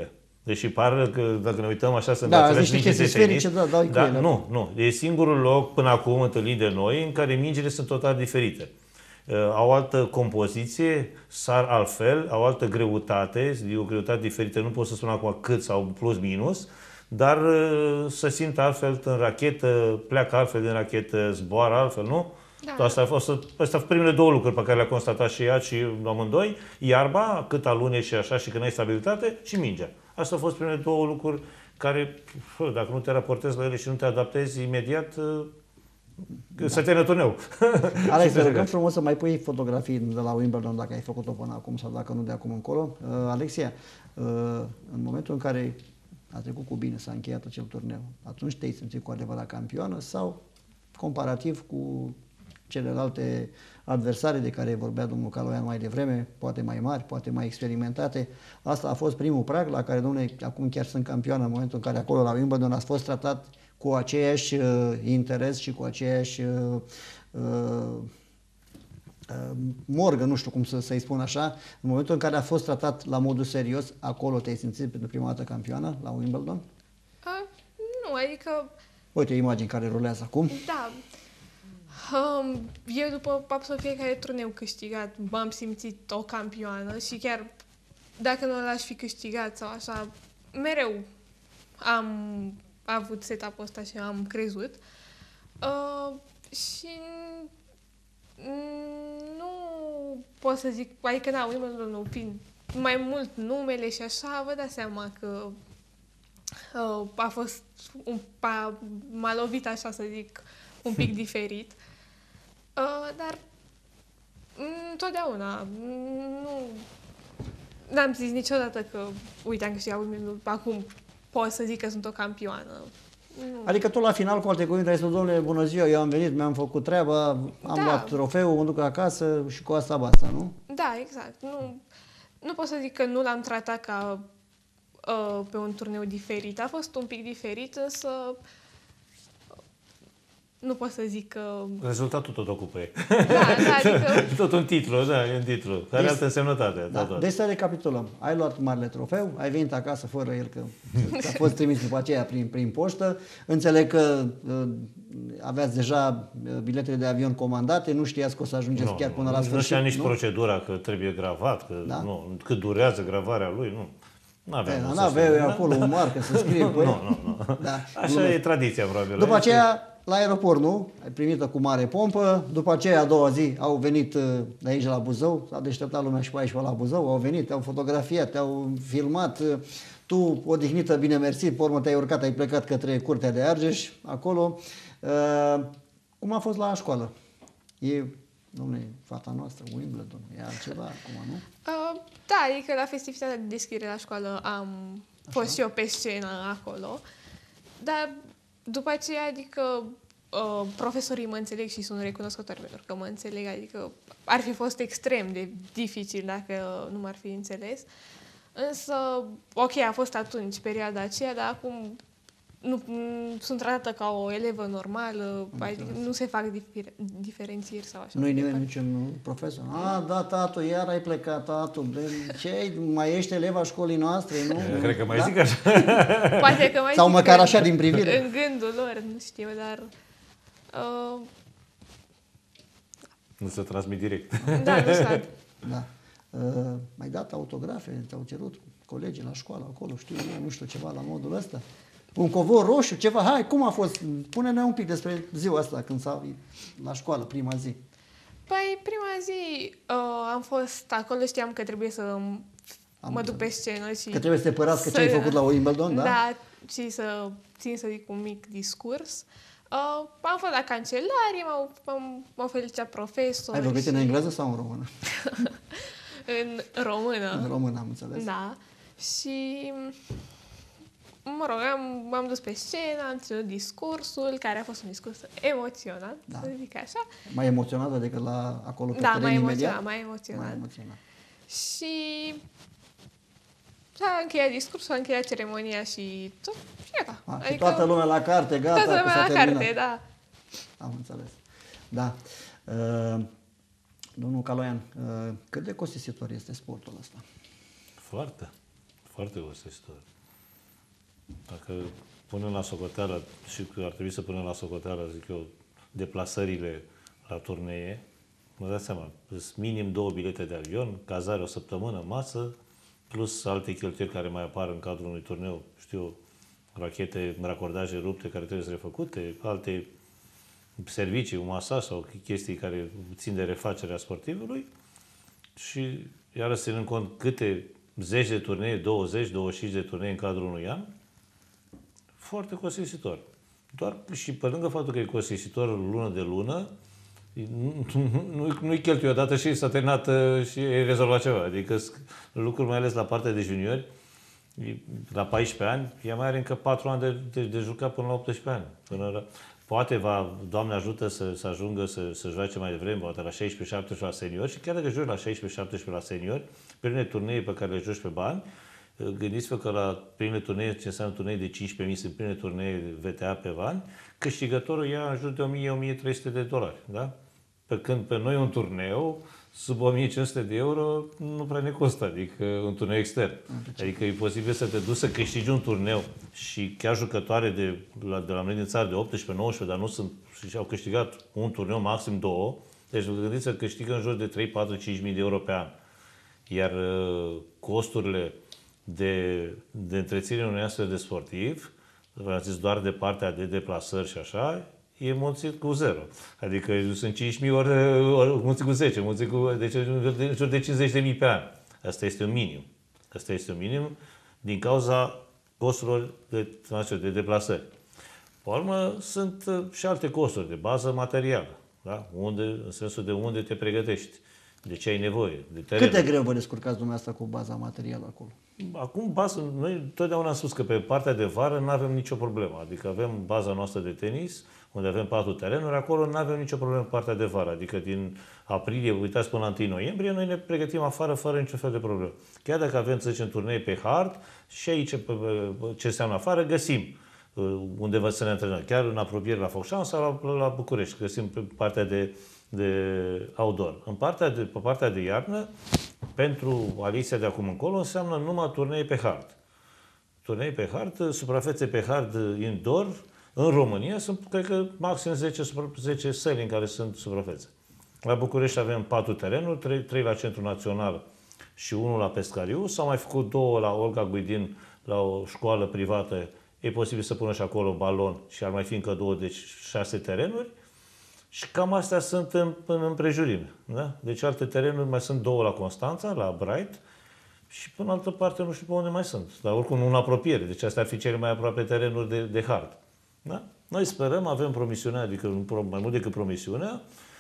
Deși par că, dacă ne uităm așa, sunt Da, aceleași niște mingi de chestii tenis. sferice, da, dau cu Da, ele. nu, nu. E singurul loc până acum întâlnit de noi în care mingile sunt total diferite. Uh, au altă compoziție, sar altfel, au altă greutate, e o greutate diferită, nu pot să spun acum cât sau plus minus, dar uh, se simt altfel în rachetă, pleacă altfel din rachetă, zboară altfel, nu? Da. Asta a fost, astea sunt primele două lucruri pe care le-a constatat și ea și amândoi. Iarba, cât alune și așa și când ai stabilitate, și mingea. Astea au fost primele două lucruri care, fă, dacă nu te raportezi la ele și nu te adaptezi imediat, da. Să termină turneu. Alex, te rugăm frumos să mai pui fotografii de la Wimbledon, dacă ai făcut-o până acum sau dacă nu de acum încolo. Uh, Alexia, uh, în momentul în care a trecut cu bine, s-a încheiat acel turneu, atunci te-ai simțit cu adevărat campioană sau comparativ cu celelalte adversare de care vorbea domnul Caloian mai devreme, poate mai mari, poate mai experimentate. Asta a fost primul prag la care, domnule, acum chiar sunt campioană, în momentul în care acolo la Wimbledon ați fost tratat cu aceeași uh, interes și cu aceeași uh, uh, uh, morgă, nu știu cum să, să-i spun așa, în momentul în care a fost tratat la modul serios, acolo te-ai simțit pentru prima dată campioană la Wimbledon? A, nu, adică... Uite imagini care rulează acum. Da. Um, eu după absolut fiecare turneu câștigat m-am simțit o campioană și chiar dacă nu l-aș fi câștigat sau așa, mereu am avut setup-ul ăsta și am crezut. Uh, și nu pot să zic, adică da, Wimbledon fiind mai mult numele și așa, vă dați seama că uh, a fost un, a, m-a lovit așa să zic un pic diferit. Uh, dar întotdeauna nu n-am zis niciodată că uite, am câștigat Wimbledon, acum pot să zic că sunt o campioană. Nu. Adică tu la final, cu alte cuvinte, ai spus, domnule, bună ziua, eu am venit, mi-am făcut treaba, am Da. luat trofeul, mă duc acasă și cu asta basta, nu? Da, exact. Nu, nu pot să zic că nu l-am tratat ca uh, pe un turneu diferit. A fost un pic diferit, însă nu pot să zic că... Rezultatul tot ocupă ei. Da, da, adică... Tot un titlu, da, e un titlu. Care Deci- altă însemnătate. Da. Da. Deci să recapitulăm. Ai luat marele trofeu, ai venit acasă fără el, că ți-a fost trimis după aceea prin, prin poștă. Înțeleg că uh, aveați deja uh, biletele de avion comandate, nu știați că o să ajungeți Nu, chiar până la nu, sfârșit. Nu știa nici nu? procedura, că trebuie gravat, că Da? nu, cât durează gravarea lui, nu. Nu aveam. Da, cum să n-aveau știu. acolo un marcă să scrie Nu, pe el. nu, nu. nu. Da, Așa glumesc. e tradiția, probabil. După aceea, la aeroport, nu? Ai primit-o cu mare pompă. După aceea, a doua zi, au venit uh, de aici la Buzău. S-a deșteptat lumea și pe aici pe la Buzău. Au venit, te-au fotografiat, te-au filmat. uh, Tu, odihnită, bine mersi, pe urmă te-ai urcat, ai plecat către Curtea de Argeș, acolo. Uh, cum a fost la școală? E, dom'le, fata noastră, Wimbledon, e altceva acum, nu? Uh, da, adică la festivitatea de deschidere la școală am Așa. fost și eu pe scenă acolo, dar după aceea, adică uh, profesorii mă înțeleg și sunt recunoscători pentru că mă înțeleg, adică ar fi fost extrem de dificil dacă nu m-ar fi înțeles, însă, ok, a fost atunci perioada aceea, dar acum nu, m- sunt tratată ca o elevă normală, adică nu se fac difer- diferențieri sau așa. Nu-i nimeni, niciun profesor. A, da, tatu, iar ai plecat, tatu. Ce mai ești eleva școlii noastre, nu? Eu cred că mai Da? zic așa. Poate că mai Sau zic măcar că așa din privire. În gândul lor, nu știu, dar... Uh, Nu se transmit direct. da, nu știu. Da. Uh, mai dat autografe, ți-au cerut colegii la școală acolo, știu eu, nu știu, ceva la modul ăsta. Un covor roșu, ceva, hai, cum a fost? Pune-ne un pic despre ziua asta, când s-a la școală, prima zi. Păi, prima zi uh, am fost acolo, știam că trebuie să Am mă duc înțeles. pe scenă și... Că trebuie să te părească să- ce ai făcut la Wimbledon, da? Da, și să țin să zic un mic discurs. Uh, am fost la cancelarie, m-au, m-au, m-au felicitat profesori. Ai vorbit și... în engleză sau în română? În română. În română, am înțeles. Da. Și, mă rog, am, m-am dus pe scenă, am ținut discursul, care a fost un discurs emoționant, Da. să zic așa. Mai emoționată decât la acolo pe Da, teren mai imediat? emoționat, mai emoționat. Mai emoționat. Și s-a încheiat discursul, s-a încheiat ceremonia și tot. Și gata. A, și toată lumea la carte, gata, toată că lumea s-a la terminat. carte, da. Am înțeles. Da. Uh, domnul Caloian, uh, cât de costisitor este sportul ăsta? Foarte, foarte costisitor. Dacă punem la socoteală, și că ar trebui să punem la socoteală, zic eu, deplasările la turnee, mă dați seama, sunt minim două bilete de avion, cazare o săptămână, masă, plus alte cheltuieli care mai apar în cadrul unui turneu, știu, rachete, racordaje rupte care trebuie refăcute, alte servicii, un masaj sau chestii care țin de refacerea sportivului și iarăși ținând cont câte zeci de turnee, douăzeci, douăzeci și cinci de turnee în cadrul unui an, foarte costisitor. Doar și pe lângă faptul că e costisitor lună de lună, nu, nu-i cheltui odată și s-a terminat și e rezolvat ceva. Adică lucruri, mai ales la partea de juniori, la paisprezece ani, ea mai are încă patru ani de, de, de jucat până la optsprezece ani. Până la, poate va, Doamne ajută să, să ajungă să, să joace mai devreme, poate la șaisprezece șaptesprezece la seniori și chiar dacă joci la șaisprezece șaptesprezece la seniori, primele turnee pe care le joci pe bani, gândiți-vă că la primele turnee, ce înseamnă turnee de cincisprezece mii, sunt primele turnee V T A pe bani, câștigătorul ia în jur de o mie - o mie trei sute de dolari. Da? Pe când pe noi un turneu, sub o mie cinci sute de euro, nu prea ne costă, adică un turneu extern. Adică e posibil să te duci să câștigi un turneu și chiar jucătoare de la, de la mine din țară de optsprezece nouăsprezece, dar nu sunt, și au câștigat un turneu, maxim două, deci vă gândiți să câștigă în jur de trei, patru, cinci mii de euro pe an. Iar costurile de, de întreținere unui astfel de sportiv, v-am zis doar de partea de deplasări și așa, e mulțit cu zero. Adică sunt cinci mii ori, ori mulțit cu zece, mulțit cu, deci în jur de cincizeci de mii pe an. Asta este un minim. Asta este un minim din cauza costurilor de, de deplasări. Pe urmă, sunt și alte costuri de bază materială. Da? Unde, în sensul de unde te pregătești, de ce ai nevoie, de teren. Cât de greu vă descurcați dumneavoastră cu baza materială acolo? Acum, bază, noi totdeauna am spus că pe partea de vară nu avem nicio problemă. Adică avem baza noastră de tenis, unde avem patru terenuri, acolo nu avem nicio problemă pe partea de vară. Adică din aprilie, uitați, până la întâi noiembrie, noi ne pregătim afară fără niciun fel de problemă. Chiar dacă avem, să zicem, turnee pe hard, și aici, ce înseamnă afară, găsim undeva să ne antrenăm. Chiar în apropiere la Focșani sau la, la București, găsim pe partea de, de outdoor. În partea de, pe partea de iarnă, pentru Alicia de acum încolo, înseamnă numai turnee pe hard. Turnee pe hard, suprafețe pe hard indoor, în România sunt, cred că, maxim zece, zece săli în care sunt suprafețe. La București avem patru terenuri, trei, trei la Centrul Național și unul la Pescariu. S-au mai făcut două la Olga Guidin, la o școală privată. E posibil să pună și acolo balon și ar mai fi încă două, deci șase terenuri. Și cam astea sunt în, în împrejurime. Da? Deci alte terenuri mai sunt două la Constanța, la Bright, și până altă parte nu știu pe unde mai sunt. Dar oricum nu în apropiere. Deci astea ar fi cele mai aproape terenuri de, de hard. Da? Noi sperăm, avem promisiunea, adică mai mult decât promisiunea,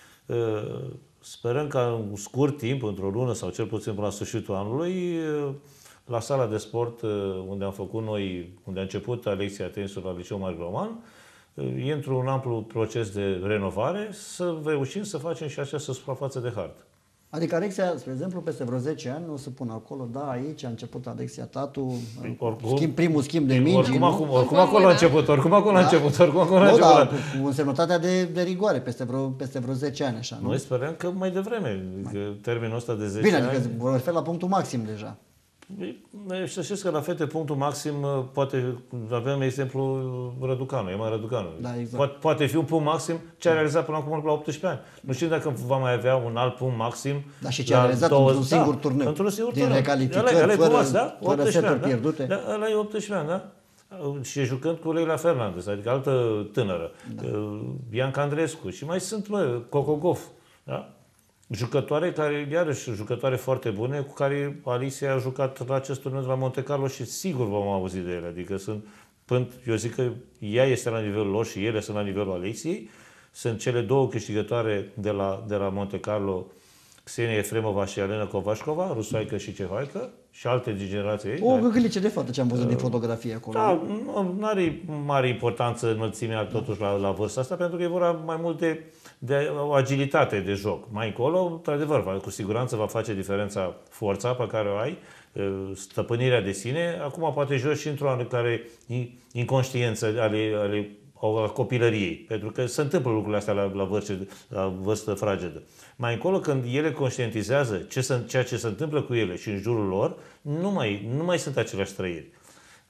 sperăm ca în scurt timp, într-o lună sau cel puțin până la sfârșitul anului, la sala de sport unde am făcut noi, unde a început Alexia tenisului la Liceul Mare Roman, într-un amplu proces de renovare, să reușim să facem și această suprafață de hard. Adică Alexia, spre exemplu, peste vreo zece ani o să pună acolo, da, aici a început Alexia Tatu, oricum, schimb, primul schimb de mingi. Oricum, acum, oricum acolo a început, oricum acolo a început, oricum acolo a început. Da, cu însemnătatea de, de rigoare, peste vreo, peste vreo zece ani, așa, nu? Noi sperăm că mai devreme, că termenul ăsta de zece Bine, ani... Bine, adică vă refer la punctul maxim deja. Să știți că la fete punctul maxim, poate avem exemplu Răducanu, Ema Răducanu. Da, exact. Poate, poate fi un punct maxim ce a realizat până acum la optsprezece ani. Nu știu dacă va mai avea un alt punct maxim. Da, și ce a realizat într-un singur da, turneu. Într-un singur din turneu. recalificări, ăla, fără, frumos, da? fără seturi da? pierdute. Da, ăla e optsprezece ani, da? Și jucând cu Leila Fernandez, adică altă tânără. Da. Bianca Andreescu și mai sunt, mă, Coco Gauff, da? Jucătoare care, iarăși, jucătoare foarte bune, cu care Alicia a jucat la acest turneu de la Monte Carlo și sigur vom auzi de ele. Adică sunt, până, eu zic că ea este la nivelul lor și ele sunt la nivelul Alexiei. Sunt cele două câștigătoare de la, de la Monte Carlo, Xenia Efremova și Elena Kovașcova, rusoaică și cehoaică, și alte din generația ei. O gâgâlice de fată ce am văzut uh, din fotografie acolo. Da, nu are mare importanță înălțimea totuși la, la vârsta asta, pentru că e vorba mai mult de, de o agilitate de joc. Mai încolo, într-adevăr, cu siguranță va face diferența forța pe care o ai, stăpânirea de sine. Acum poate joci și într-o care inconștiență ale, ale a copilăriei, pentru că se întâmplă lucrurile astea la, la, vârstă, la vârstă fragedă. Mai încolo, când ele conștientizează ce se, ceea ce se întâmplă cu ele și în jurul lor, nu mai, nu mai sunt aceleași trăiri.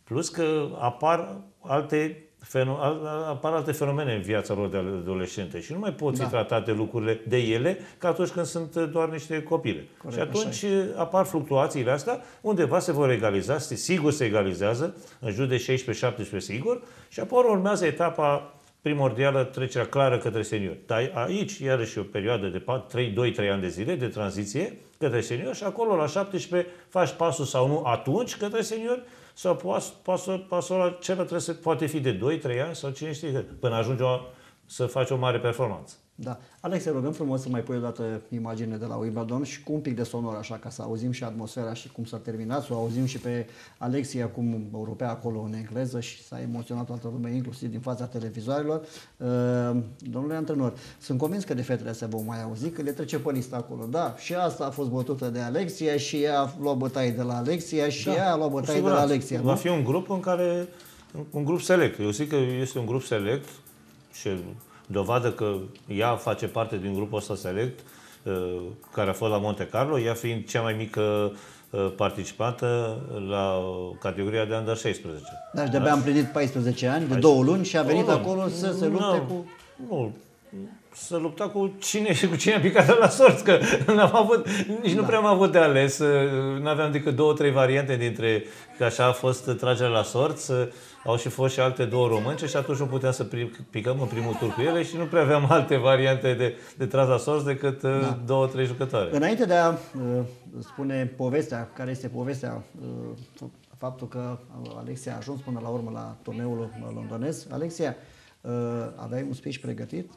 Plus că apar alte, apar alte fenomene în viața lor de adolescente și nu mai pot fi Da. tratate lucrurile de ele ca atunci când sunt doar niște copile. Corect, și atunci așa apar fluctuațiile astea, undeva se vor egaliza, sigur se egalizează, în jur de șaisprezece șaptesprezece sigur, și apoi urmează etapa primordială, trecerea clară către senior. Dar aici, iarăși, o perioadă de doi trei ani de zile de tranziție către senior și acolo, la șaptesprezece, faci pasul sau nu atunci către senior, sau pasul, pasul ăla celălalt trebuie să poate fi de doi trei ani sau cine știe, până ajunge o, să faci o mare performanță. Da. Alex, rugăm frumos să mai pui o dată imagine de la Wimbledon și cu un pic de sonor așa, ca să auzim și atmosfera și cum s-a terminat, să o auzim și pe Alexia cum o rupea acolo în engleză și s-a emoționat toată lumea, inclusiv din fața televizoarelor. Uh, domnule antrenor, sunt convins că de fetele astea vom mai auzi, că le trece pe lista acolo. Da, și asta a fost bătută de Alexia și ea a luat bătaie de la Alexia și Da, ea a luat bătaie de la Alexia. Va nu? fi un grup în care, un grup select. Eu zic că este un grup select și dovadă că ea face parte din grupul ăsta select, care a fost la Monte Carlo, ea fiind cea mai mică participantă la categoria de under șaisprezece. Da, și de-abia am plinit paisprezece ani, de două luni și a venit Două acolo să se lupte nu, cu... Nu, să lupta cu cine cu cine a picat la sorți, că n-am avut, nici da. nu prea am avut de ales, n-aveam decât două, trei variante dintre, că așa a fost tragerea la sorți, au și fost și alte două românce și atunci nu puteam să picăm în primul tur cu ele și nu prea aveam alte variante de, de tras la sorți decât da. două, trei jucătoare. Înainte de a uh, spune povestea, care este povestea, uh, faptul că Alexia a ajuns până la urmă la turneul londonez. Alexia, uh, aveai un speech pregătit?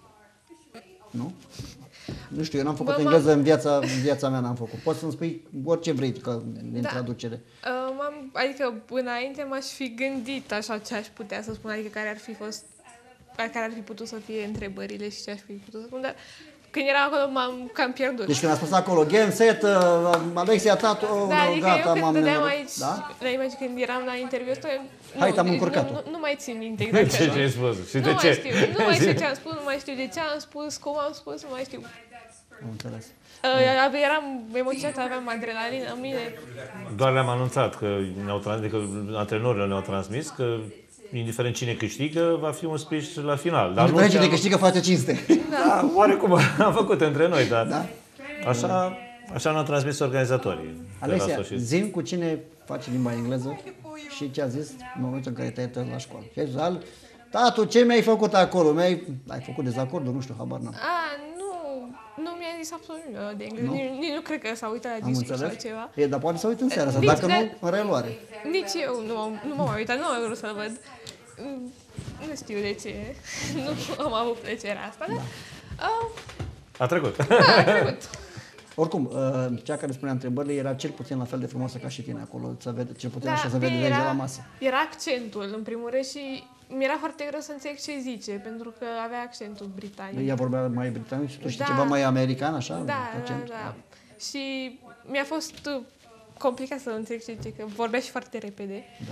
Nu? Nu știu, eu n-am făcut Bă, engleză în viața, în viața mea, n-am făcut. Poți să-mi spui orice vrei că, din Da. traducere. Uh, m-am, adică înainte m-aș fi gândit așa ce aș putea să spun, adică care ar fi fost, care ar fi putut să fie întrebările și ce aș fi putut să spun, dar când eram acolo m-am cam pierdut. Deci când a spus acolo, game set, uh, Alexia Tatu, oh, Da, no, adică gata, eu când m-am dădeam nevoit. aici, Da? la imagine, când eram la interviu ăsta, Hai, nu, te-am nu, încurcat-o. nu, nu mai țin minte Ce exact. ce ai spus? Și Nu de mai ce? știu, nu mai știu ce am spus, nu mai știu de ce am spus, cum am spus, nu mai știu. Am înțeles. Uh, eram emoționată, aveam adrenalină în mine. Doar le-am anunțat că ne-au trans, adică antrenorile ne-au transmis că indiferent cine câștigă, va fi un speech la final. Dar Indiferent nu cine câștigă face cinste. Da, oarecum am făcut între noi, dar Da? așa, așa ne-au transmis organizatorii. Alexia, zi cu cine faci limba engleză și ce a zis în momentul în care te-ai întors la școală. Și ai zis, Al, tatu, ce mi-ai făcut acolo? Mi-ai ai făcut dezacordul? Nu știu, habar n-am. A, nu, nu mi-a zis absolut nimic de engleză. Nu? Nici, nici nu cred că s-a uitat la Am discurs sau înțeles? ceva. E, dar poate să uit în seara asta, Nici dacă nu, de- în reluare. Nici eu nu, am- nu m-am uitat, nu am vrut să-l văd. Mm, Nu știu de ce. Nu am avut plăcerea asta, dar... Uh, A trecut. da, a trecut. Oricum, uh, cea care spunea întrebările era cel puțin la fel de frumoasă ca și tine acolo, să vede, cel puțin așa se vede de aici de la masă. era accentul, în primul rând, și mi-era foarte greu să înțeleg ce zice, pentru că avea accentul britanic. Ea vorbea mai britanic și tu știi Da. ceva mai american, așa? Da, da, accent? da. Și mi-a fost uh, complicat să înțeleg ce zice, că vorbea și foarte repede. Da.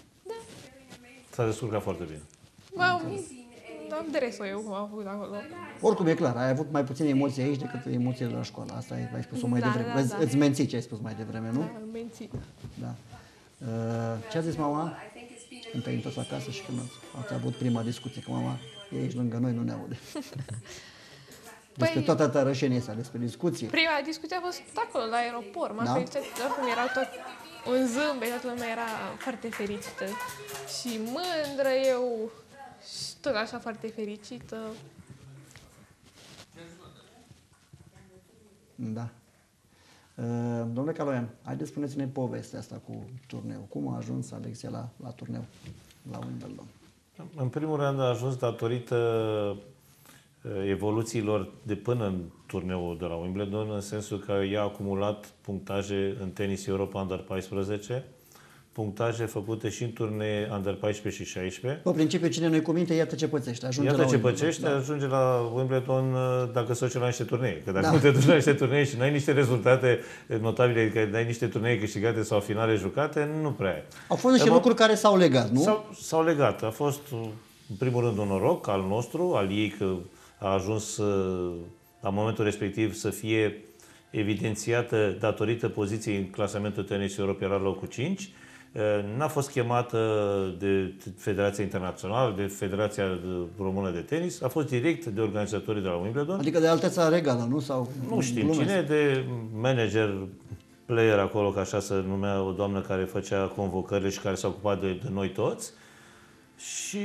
S-a descurcat foarte bine. M-am am dres-o eu cum am făcut acolo. Oricum e clar, ai avut mai puține emoții aici decât emoțiile de la școală. Asta ai, ai spus-o mai Da, devreme. da, îți, da. îți menții ce ai spus mai devreme, nu? Da, menții. Da. Uh, ce a zis mama? Când te-ai întors acasă și când ați, ați avut prima discuție cu mama, e aici lângă noi, nu ne aude. Despre Păi- toată tărășenia asta, despre discuție. Prima discuție a fost acolo, la aeroport. M-a Da? felicitat, oricum erau tot un zâmbet, toată lumea era foarte fericită. Și mândră eu, și tot așa foarte fericită. Da. Uh, domnule Caloian, haideți spuneți-ne povestea asta cu turneu. Cum a ajuns Alexia la, la turneu, la Wimbledon? În primul rând a ajuns datorită evoluțiilor de până în turneul de la Wimbledon, în sensul că ea a acumulat punctaje în tenis Europa Under paisprezece, punctaje făcute și în turnee Under paisprezece și șaisprezece. Pe principiu, cine nu-i cuminte, iată ce pățește. Ajunge Iată la ce Wimbledon. păcește, Da. ajunge la Wimbledon dacă se duce la niște turnee. Că dacă Da. nu te duci la niște turnee și nu ai niște rezultate notabile, adică n-ai niște turnee câștigate sau finale jucate, nu prea ai. Au fost niște Dar lucruri care s-au legat, nu? S-au, s-au legat. A fost, în primul rând, un noroc al nostru, al ei, că a ajuns la momentul respectiv să fie evidențiată datorită poziției în clasamentul tenisului european la locul cinci. N-a fost chemată de Federația Internațională, de Federația Română de Tenis, a fost direct de organizatorii de la Wimbledon. Adică de Alteța Regală, nu? Sau nu știm glumesc. Cine, de manager, player acolo, ca așa se numea o doamnă care făcea convocările și care s-a ocupat de, de noi toți. Și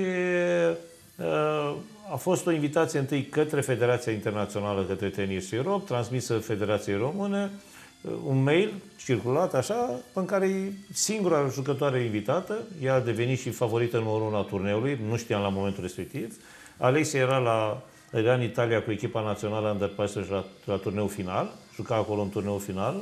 uh, a fost o invitație întâi către Federația Internațională, către Tenis Europe, transmisă Federației Române, un mail circulat așa, în care e singura jucătoare invitată, ea a devenit și favorită numărul unu a turneului, nu știam la momentul respectiv. Alexia era, la, era în Italia cu echipa națională Under paisprezece la, la turneul final, juca acolo în turneul final,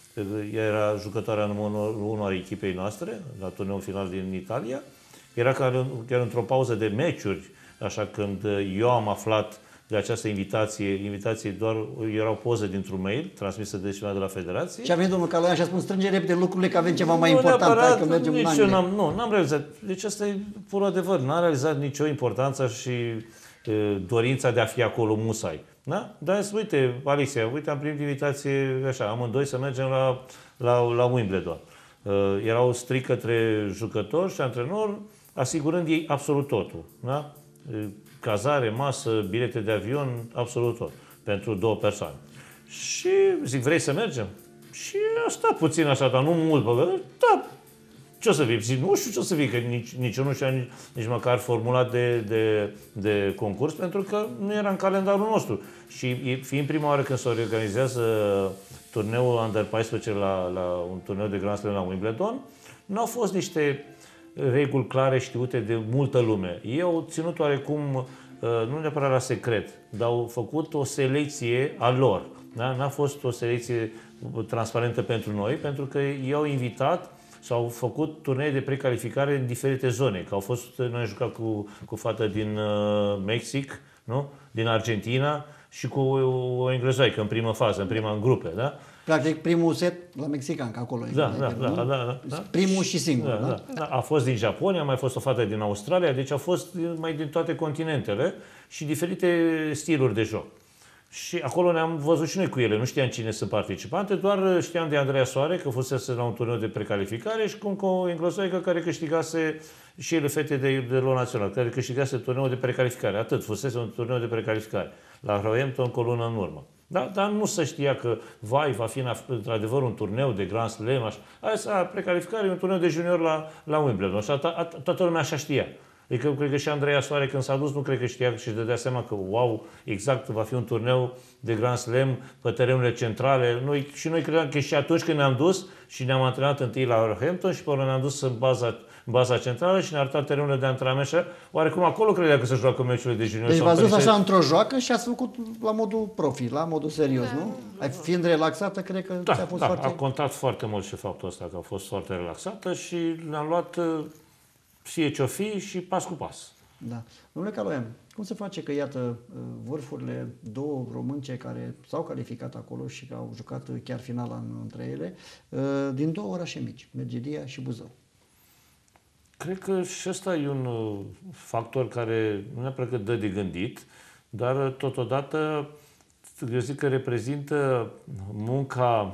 ea era jucătoarea numărul unu a echipei noastre, la turneul final din Italia. Era chiar, chiar într-o pauză de meciuri, așa, când eu am aflat de această invitație, invitație doar erau poze dintr-un mail transmisă de cineva de la Federație. Și a venit domnul Caloian și a spus, strânge repede lucrurile că avem ceva mai nu important, hai că mergem nici în eu Anglia. n-am, nu, n-am realizat. Deci asta e pur adevăr. N-am realizat nicio importanță și e, dorința de a fi acolo musai. Da? Dar uite, Alexia, uite, am primit invitație așa, amândoi să mergem la, la, la Wimbledon. Uh, erau strict către jucători și antrenori, asigurând ei absolut totul. Da? Cazare, masă, bilete de avion, absolut tot, pentru două persoane. Și zic, vrei să mergem? Și a stat puțin așa, dar nu mult, bă, da, ce o să vii? Zic, nu știu ce o să vii, că nici, nici eu nu știu nici, nici măcar formulat de, de, de concurs, pentru că nu era în calendarul nostru. Și fiind prima oară când se organizează turneul Under paisprezece la, la un turneu de Grand Slam la Wimbledon, nu au fost niște reguli clare știute de multă lume. Ei au ținut oarecum, nu neapărat la secret, dar au făcut o selecție a lor. Da? N-a fost o selecție transparentă pentru noi, pentru că ei au invitat sau au făcut turnee de precalificare în diferite zone. Că au fost, noi am jucat cu, cu fată din uh, Mexic, nu? Din Argentina și cu o, o englezoaică în primă fază, în prima în grupe. Da? Practic primul set la mexican, că acolo e. Da, da, da, da, da, da. Primul și singur, da, da? Da, da. A fost din Japonia, a mai fost o fată din Australia, deci a fost mai din toate continentele și diferite stiluri de joc. Și acolo ne-am văzut și noi cu ele, nu știam cine sunt participante, doar știam de Andreea Soare, că fusese la un turneu de precalificare și cum cu o englezoaică care câștigase și ele fete de, de lot național, care câștigase turneul de precalificare. Atât, fusese un turneu de precalificare. La Roehampton cu o lună în urmă. Da? Dar nu se știa că, vai, va fi într-adevăr un turneu de Grand Slam. Așa. Asta, precalificare, e un turneu de junior la, la Wimbledon. Și a, a, toată lumea așa știa. Adică, cred că și Andreea Soare, când s-a dus, nu cred că știa și dădea seama că, wow, exact, va fi un turneu de Grand Slam pe terenurile centrale. Noi, și noi credeam că și atunci când ne-am dus și ne-am antrenat întâi la Roehampton și pe urmă ne-am dus în baza, în baza centrală și ne-a arătat terenurile de antrenament și oarecum acolo credea că se joacă meciurile de junior. Deci v-ați dus așa într-o joacă și ați făcut la modul profi, la modul serios, da, nu? Ai fiind relaxată, cred că da, ți-a fost da, foarte... a contat foarte mult și faptul ăsta, că a fost foarte relaxată și ne-am luat fie ce-o fi și pas cu pas. Da. Domnule Caloian, cum se face că, iată, vârfurile, două românce care s-au calificat acolo și că au jucat chiar finala în, între ele, din două orașe mici, Medgidia și Buzău? Cred că și ăsta e un factor care nu neapărat că dă de gândit, dar totodată eu zic că reprezintă munca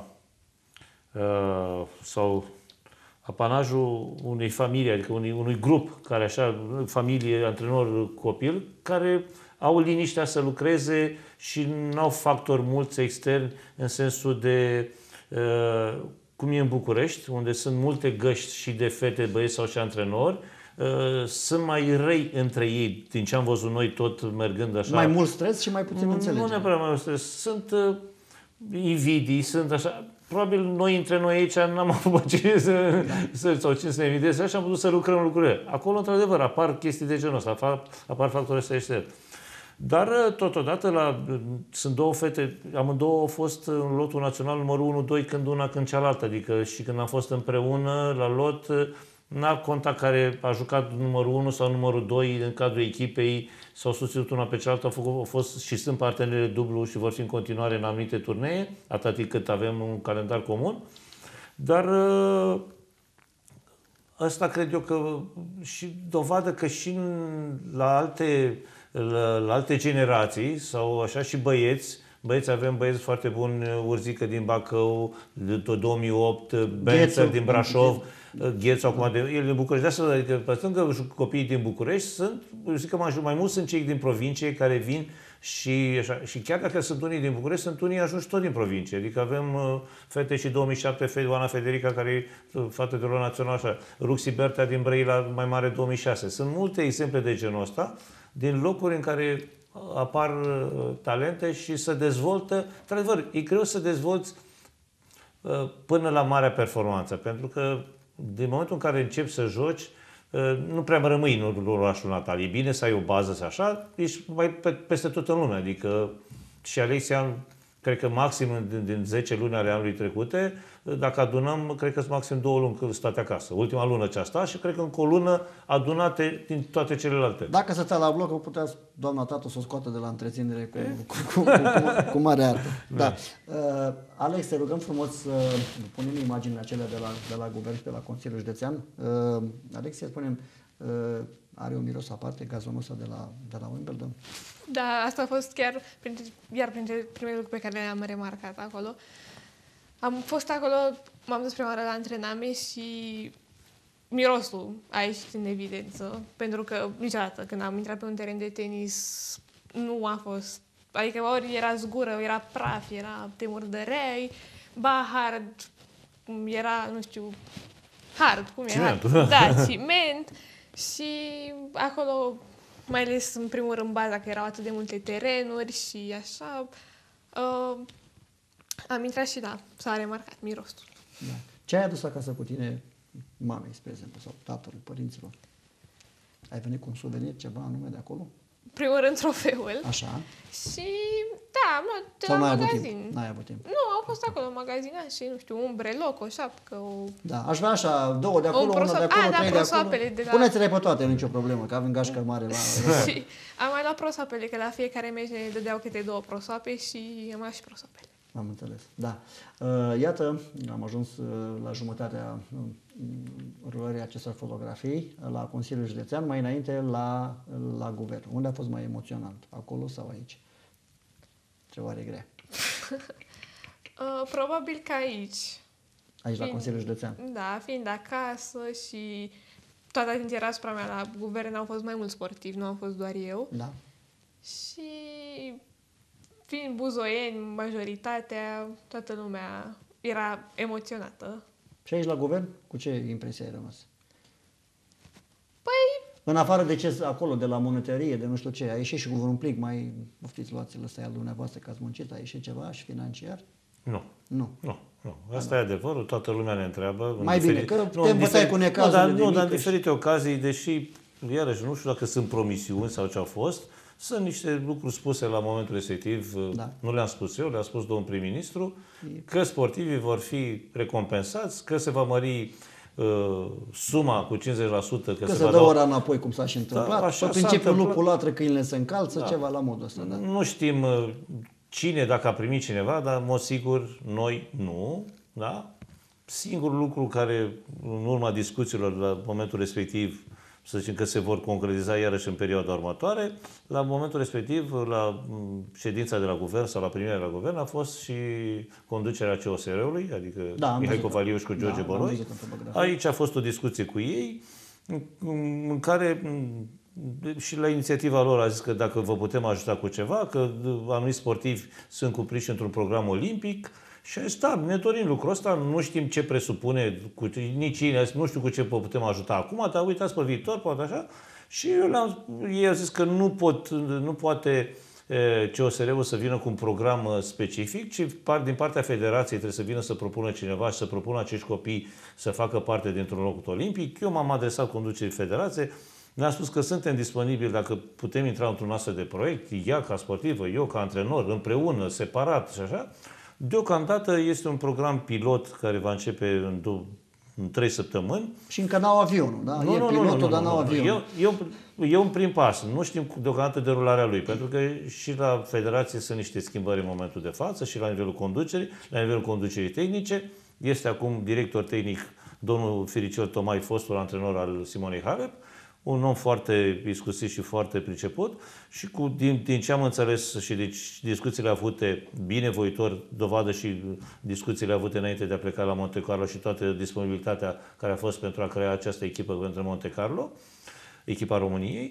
uh, sau apanajul unei familii, adică unui, unui grup care așa, familie, antrenor, copil, care au liniștea să lucreze și nu au factori mulți externi în sensul de uh, cum e în București, unde sunt multe găști și de fete, băieți sau și antrenori, uh, sunt mai răi între ei, din ce am văzut noi tot mergând așa. Mai mult stres și mai puțin nu, înțelegere. Nu neapărat mai mult stres. Sunt uh, invidii, sunt așa... Probabil noi între noi aici n-am avut cine să, da. să, sau cine să ne evideze și am putut să lucrăm lucrurile. Acolo, într-adevăr, apar chestii de genul ăsta, apar, apar factori ăsta externi. Dar, totodată, la, sunt două fete, amândouă au fost în lotul național numărul unu doi, când una, când cealaltă. Adică și când am fost împreună la lot, n-a contat care a jucat numărul unu sau numărul doi în cadrul echipei, s-au susținut una pe cealaltă, au, făcut, au fost și sunt parteneri dublu și vor fi în continuare în anumite turnee, atât cât avem un calendar comun. Dar ăsta cred eu că și dovadă că și la alte, la, la alte generații sau așa și băieți, Băieți, avem băieți foarte buni, Urzică din Bacău, două mii opt, Bențer din Brașov, Ghețu acum, de, el din București, de asta, adică, pe lângă copiii din București, sunt, eu zic că mai, mai mult sunt cei din provincie care vin și, așa, și chiar dacă sunt unii din București, sunt unii ajunși tot din provincie. Adică avem uh, fete și două mii șapte, Oana Federica, care e uh, fată de rol național, așa, Ruxi Berta din Brăila, mai mare două mii șase. Sunt multe exemple de genul ăsta, din locuri în care apar uh, talente și se dezvoltă. Într-adevăr, e greu să dezvolți uh, până la marea performanță, pentru că din momentul în care începi să joci, nu prea mai rămâi în orașul natal. E bine să ai o bază să așa, ești mai pe, peste tot în lume. Adică și Alexia, cred că maxim din, din zece luni ale anului trecute, dacă adunăm, cred că sunt maxim două luni când state acasă. Ultima lună ce a stat și cred că încă o lună adunate din toate celelalte. Dacă se stă la bloc, o putea doamna tată să o scoată de la întreținere cu, cu, cu, cu, cu, cu mare artă. Da. Uh, Alex, te rugăm frumos să uh, punem imaginile acelea de la, de la guvern și de la Consiliul Județean. Uh, Alex, să spunem, uh, are un miros aparte, gazonul ăsta de la, de la Wimbledon? Da, asta a fost chiar printre, iar printre primele lucruri pe care le-am remarcat acolo. Am fost acolo, m-am dus prima oară la antrenament și mirosul a ieșit în evidență, pentru că niciodată când am intrat pe un teren de tenis nu a fost, adică ori era zgură, ori era praf, era te murdăreai, ba hard, era, nu știu, hard, cum era? Ciment. Da, ciment și acolo, mai ales în primul rând baza, că erau atât de multe terenuri și așa, uh, am intrat și da, s-a remarcat mirosul. Da. Ce ai adus acasă cu tine mamei, spre exemplu, sau tatălui, părinților? Ai venit cu un suvenir, ceva anume de acolo? Primul rând trofeul. Așa. Și da, mă, de Sau la n-ai avut magazin. timp? N-ai avut timp. Nu, au fost acolo magazinați și, nu știu, un breloc, o șapcă, o... Da, aș vrea așa, două de acolo, Un una de prosop- acolo, A, da, trei de acolo. prosoapele de la- Puneți-le pe toate, nicio problemă, că avem gașcă mare la... Și am mai luat prosoapele, că la fiecare meci ne dădeau câte două prosoape și am luat și prosoapele. Am înțeles, da. Uh, Iată, am ajuns uh, la jumătatea uh, rulării acestor fotografii la Consiliul Județean, mai înainte la, la Guvern. Unde a fost mai emoționant? Acolo sau aici? Întrebare grea. Uh, probabil că aici. Aici, la Fiind- Consiliul Județean. Da, fiind acasă și toată atenția era asupra mea. La guvern au fost mai mulți sportivi, nu am fost doar eu. Da. Și fiind buzoieni, majoritatea, toată lumea era emoționată. Și aici, la Guvern, cu ce impresie ai rămas? Păi, În afară de ce acolo, de la monetărie, de nu știu ce, a ieșit și guvernul un plic, mai poftiți, luați-l ăsta e al dumneavoastră că ați muncit, a ieșit ceva și financiar? Nu. Nu. Nu, nu. Asta e adevărul, toată lumea ne întreabă. în Mai bine, diferi- că nu, te în învățai diferi- cu necazurile Nu, dar, de nu, dar în mică și- diferite ocazii, deși, iarăși, nu știu dacă sunt promisiuni sau ce au fost, sunt niște lucruri spuse la momentul respectiv, Da. nu le-am spus eu, le-a spus domnul prim-ministru, că sportivii vor fi recompensați, că se va mări uh, suma cu cincizeci la sută, că, Că se, se va dă da ora înapoi, cum s-a și întâmplat. așa Pe s-a principiul întâmplat. lupul latră, câinile se încalță, Da. ceva la modul ăsta. Da. Nu știm uh, cine, dacă a primit cineva, dar, în mod sigur, noi nu. Da? Singurul lucru care, în urma discuțiilor la momentul respectiv, să zicem că se vor concretiza iarăși în perioada următoare, la momentul respectiv, la m, ședința de la guvern sau la primirea de la guvern, a fost și conducerea C O S R-ului, adică Da, am Mihai văzut. Covaliu și cu George Da, am Boroi. văzut în fotografie. Aici a fost o discuție cu ei, în, în care m, și la inițiativa lor a zis că dacă vă putem ajuta cu ceva, că anumiți sportivi sunt cuprinși într-un program olimpic, și a zis, da, ne dorim lucrul ăsta, nu știm ce presupune, cu, nici cine, nu știu cu ce vă putem ajuta acum, dar uitați pe viitor, poate așa. Și eu le-am, ei au zis că nu, pot, nu poate C O S R-ul să vină cu un program specific, ci par, din partea federației trebuie să vină să propună cineva și să propună acești copii să facă parte dintr-un loc olimpic. Eu m-am adresat conducerii federației, ne-am spus că suntem disponibili dacă putem intra într-un astfel de proiect, ea ca sportivă, eu ca antrenor, împreună, separat și așa. Deocamdată este un program pilot care va începe în, două, în trei săptămâni. Și încă n-au avionul, da? E pilotul, dar n-au avionul. E, e, e un prim pas. Nu știm deocamdată derularea lui, pentru că și la federație sunt niște schimbări în momentul de față și la nivelul conducerii, la nivelul conducerii tehnice. Este acum director tehnic domnul Firicel Tomai, fostul antrenor al Simonei Halep, un om foarte iscusit și foarte priceput și cu, din, din ce am înțeles și din discuțiile avute binevoitor, dovadă și discuțiile avute înainte de a pleca la Monte Carlo și toată disponibilitatea care a fost pentru a crea această echipă pentru Monte Carlo, echipa României.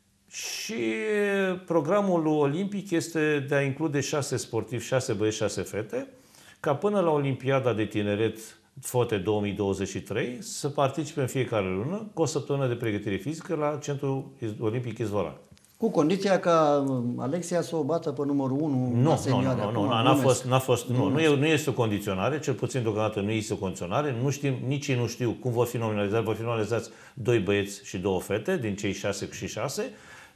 Și programul olimpic este de a include șase sportivi, șase băieți, șase fete, ca până la Olimpiada de Tineret Fote două mii douăzeci și trei să participe în fiecare lună cu o săptămână de pregătire fizică la Centrul Olimpic Izvolan. Cu condiția ca Alexia să o bată pe numărul unu nu, la senioare. Nu, nu, nu, n-a fost, n-a fost, nu, nu, e, nu este o condiționare, cel puțin deocamdată nu este o condiționare, nu știm, nici ei nu știu cum vor fi nominalizați, vor fi nominalizați doi băieți și două fete, din cei șase și șase.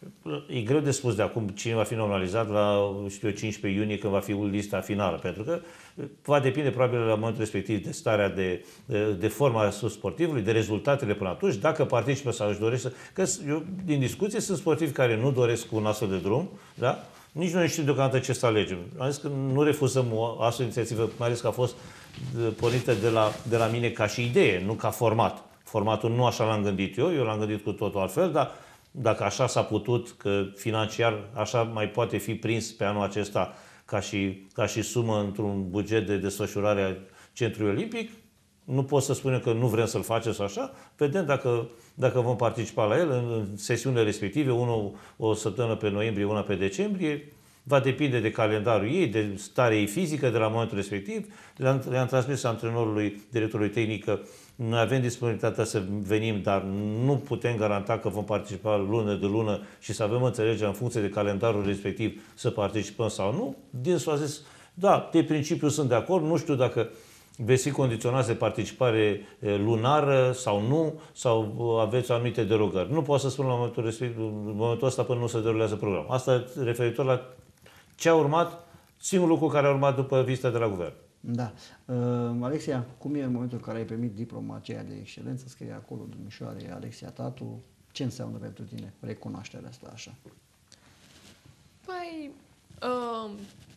E greu de spus de acum cine va fi nominalizat la, știu eu, cincisprezece iunie, când va fi lista finală, pentru că va depinde probabil la momentul respectiv de starea de, de, de forma sportivului, de rezultatele până atunci, dacă participă sau își dorește. Că eu, din discuție, sunt sportivi care nu doresc un astfel de drum, da? Nici noi nu știm deocamdată ce să alegem. Am zis că nu refuzăm o astfel de inițiativă, mai ales că a fost pornită de la, de la mine ca și idee, nu ca format. Formatul nu așa l-am gândit eu, eu l-am gândit cu totul altfel, dar dacă așa s-a putut, că financiar așa mai poate fi prins pe anul acesta ca și, ca și sumă într-un buget de desfășurare a Centrului Olimpic, nu pot să spunem că nu vrem să-l facem sau așa. Vedem dacă, dacă vom participa la el în, în sesiunile respective, unul o săptămână pe noiembrie, una pe decembrie. Va depinde de calendarul ei, de starea ei fizică, de la momentul respectiv. Le-am, le-am transmis antrenorului, directorului tehnic, că noi avem disponibilitatea să venim, dar nu putem garanta că vom participa lună de lună și să avem înțelegere în funcție de calendarul respectiv să participăm sau nu. Dânsul a zis, da, de principiu sunt de acord, nu știu dacă veți fi condiționați de participare lunară sau nu, sau aveți anumite derogări. Nu pot să spun la momentul, respectiv, în momentul ăsta până nu se derulează programul. Asta referitor la ce a urmat, singurul lucru care a urmat după vizita de la guvern. Da. Uh, Alexia, cum e în momentul în care ai primit diploma aceea de excelență, scrie acolo, domnișoare Alexia Tatu, ce înseamnă pentru tine recunoașterea asta așa? Păi, um,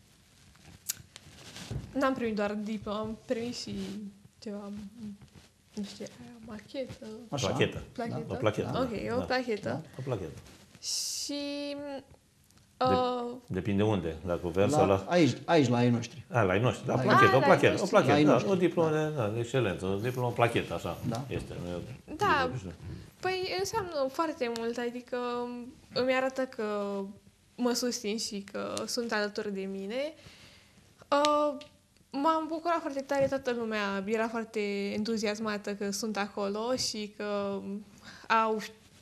n-am primit doar diploma, am primit și ceva, nu știu, aia, machetă. Așa? Plachetă. Plachetă? Da, o plachetă. Ok, da. o plachetă. Da. O plachetă. Și... De, Uh, depinde unde, la guvern La, sau la... Aici, aici, la ei noștri. A, la ai noștri, da, La plachetă, ai- o la plachetă, ai o noștri. La plachetă, ai da, noștri, o diplomă de, da, de excelență, o diplomă plachetă, așa, Da. este. nu e- da, nu știu. păi înseamnă foarte mult, adică îmi arată că mă susțin și că sunt alături de mine. Uh, m-am bucurat foarte tare, toată lumea era foarte entuziasmată că sunt acolo și că au,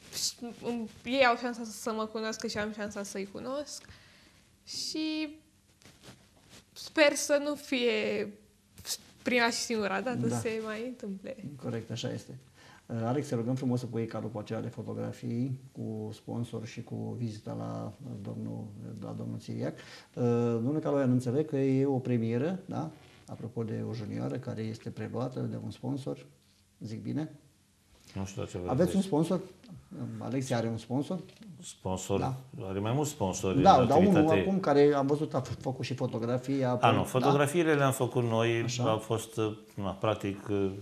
ei au șansa să mă cunoască și am șansa să-i cunosc. Și sper să nu fie prima și singura dată Da. să se mai întâmple. Corect, așa este. Uh, Alex, te rugăm frumos să pui cadrul cu acela de fotografii, cu sponsor și cu vizita la uh, domnul, la domnul Țiriac. Uh, Domnule Caloian, înțeleg că e o premieră, da? Apropo de o junioară care este preluată de un sponsor, zic bine? Nu știu ce Aveți un sponsor? Alexia are un sponsor? Sponsor, Da. are mai mulți sponsori Da, în dar unul activitate. acum care am văzut a făcut și fotografii. A, nu, fotografiile le-am făcut noi, Așa. a fost, na, practic,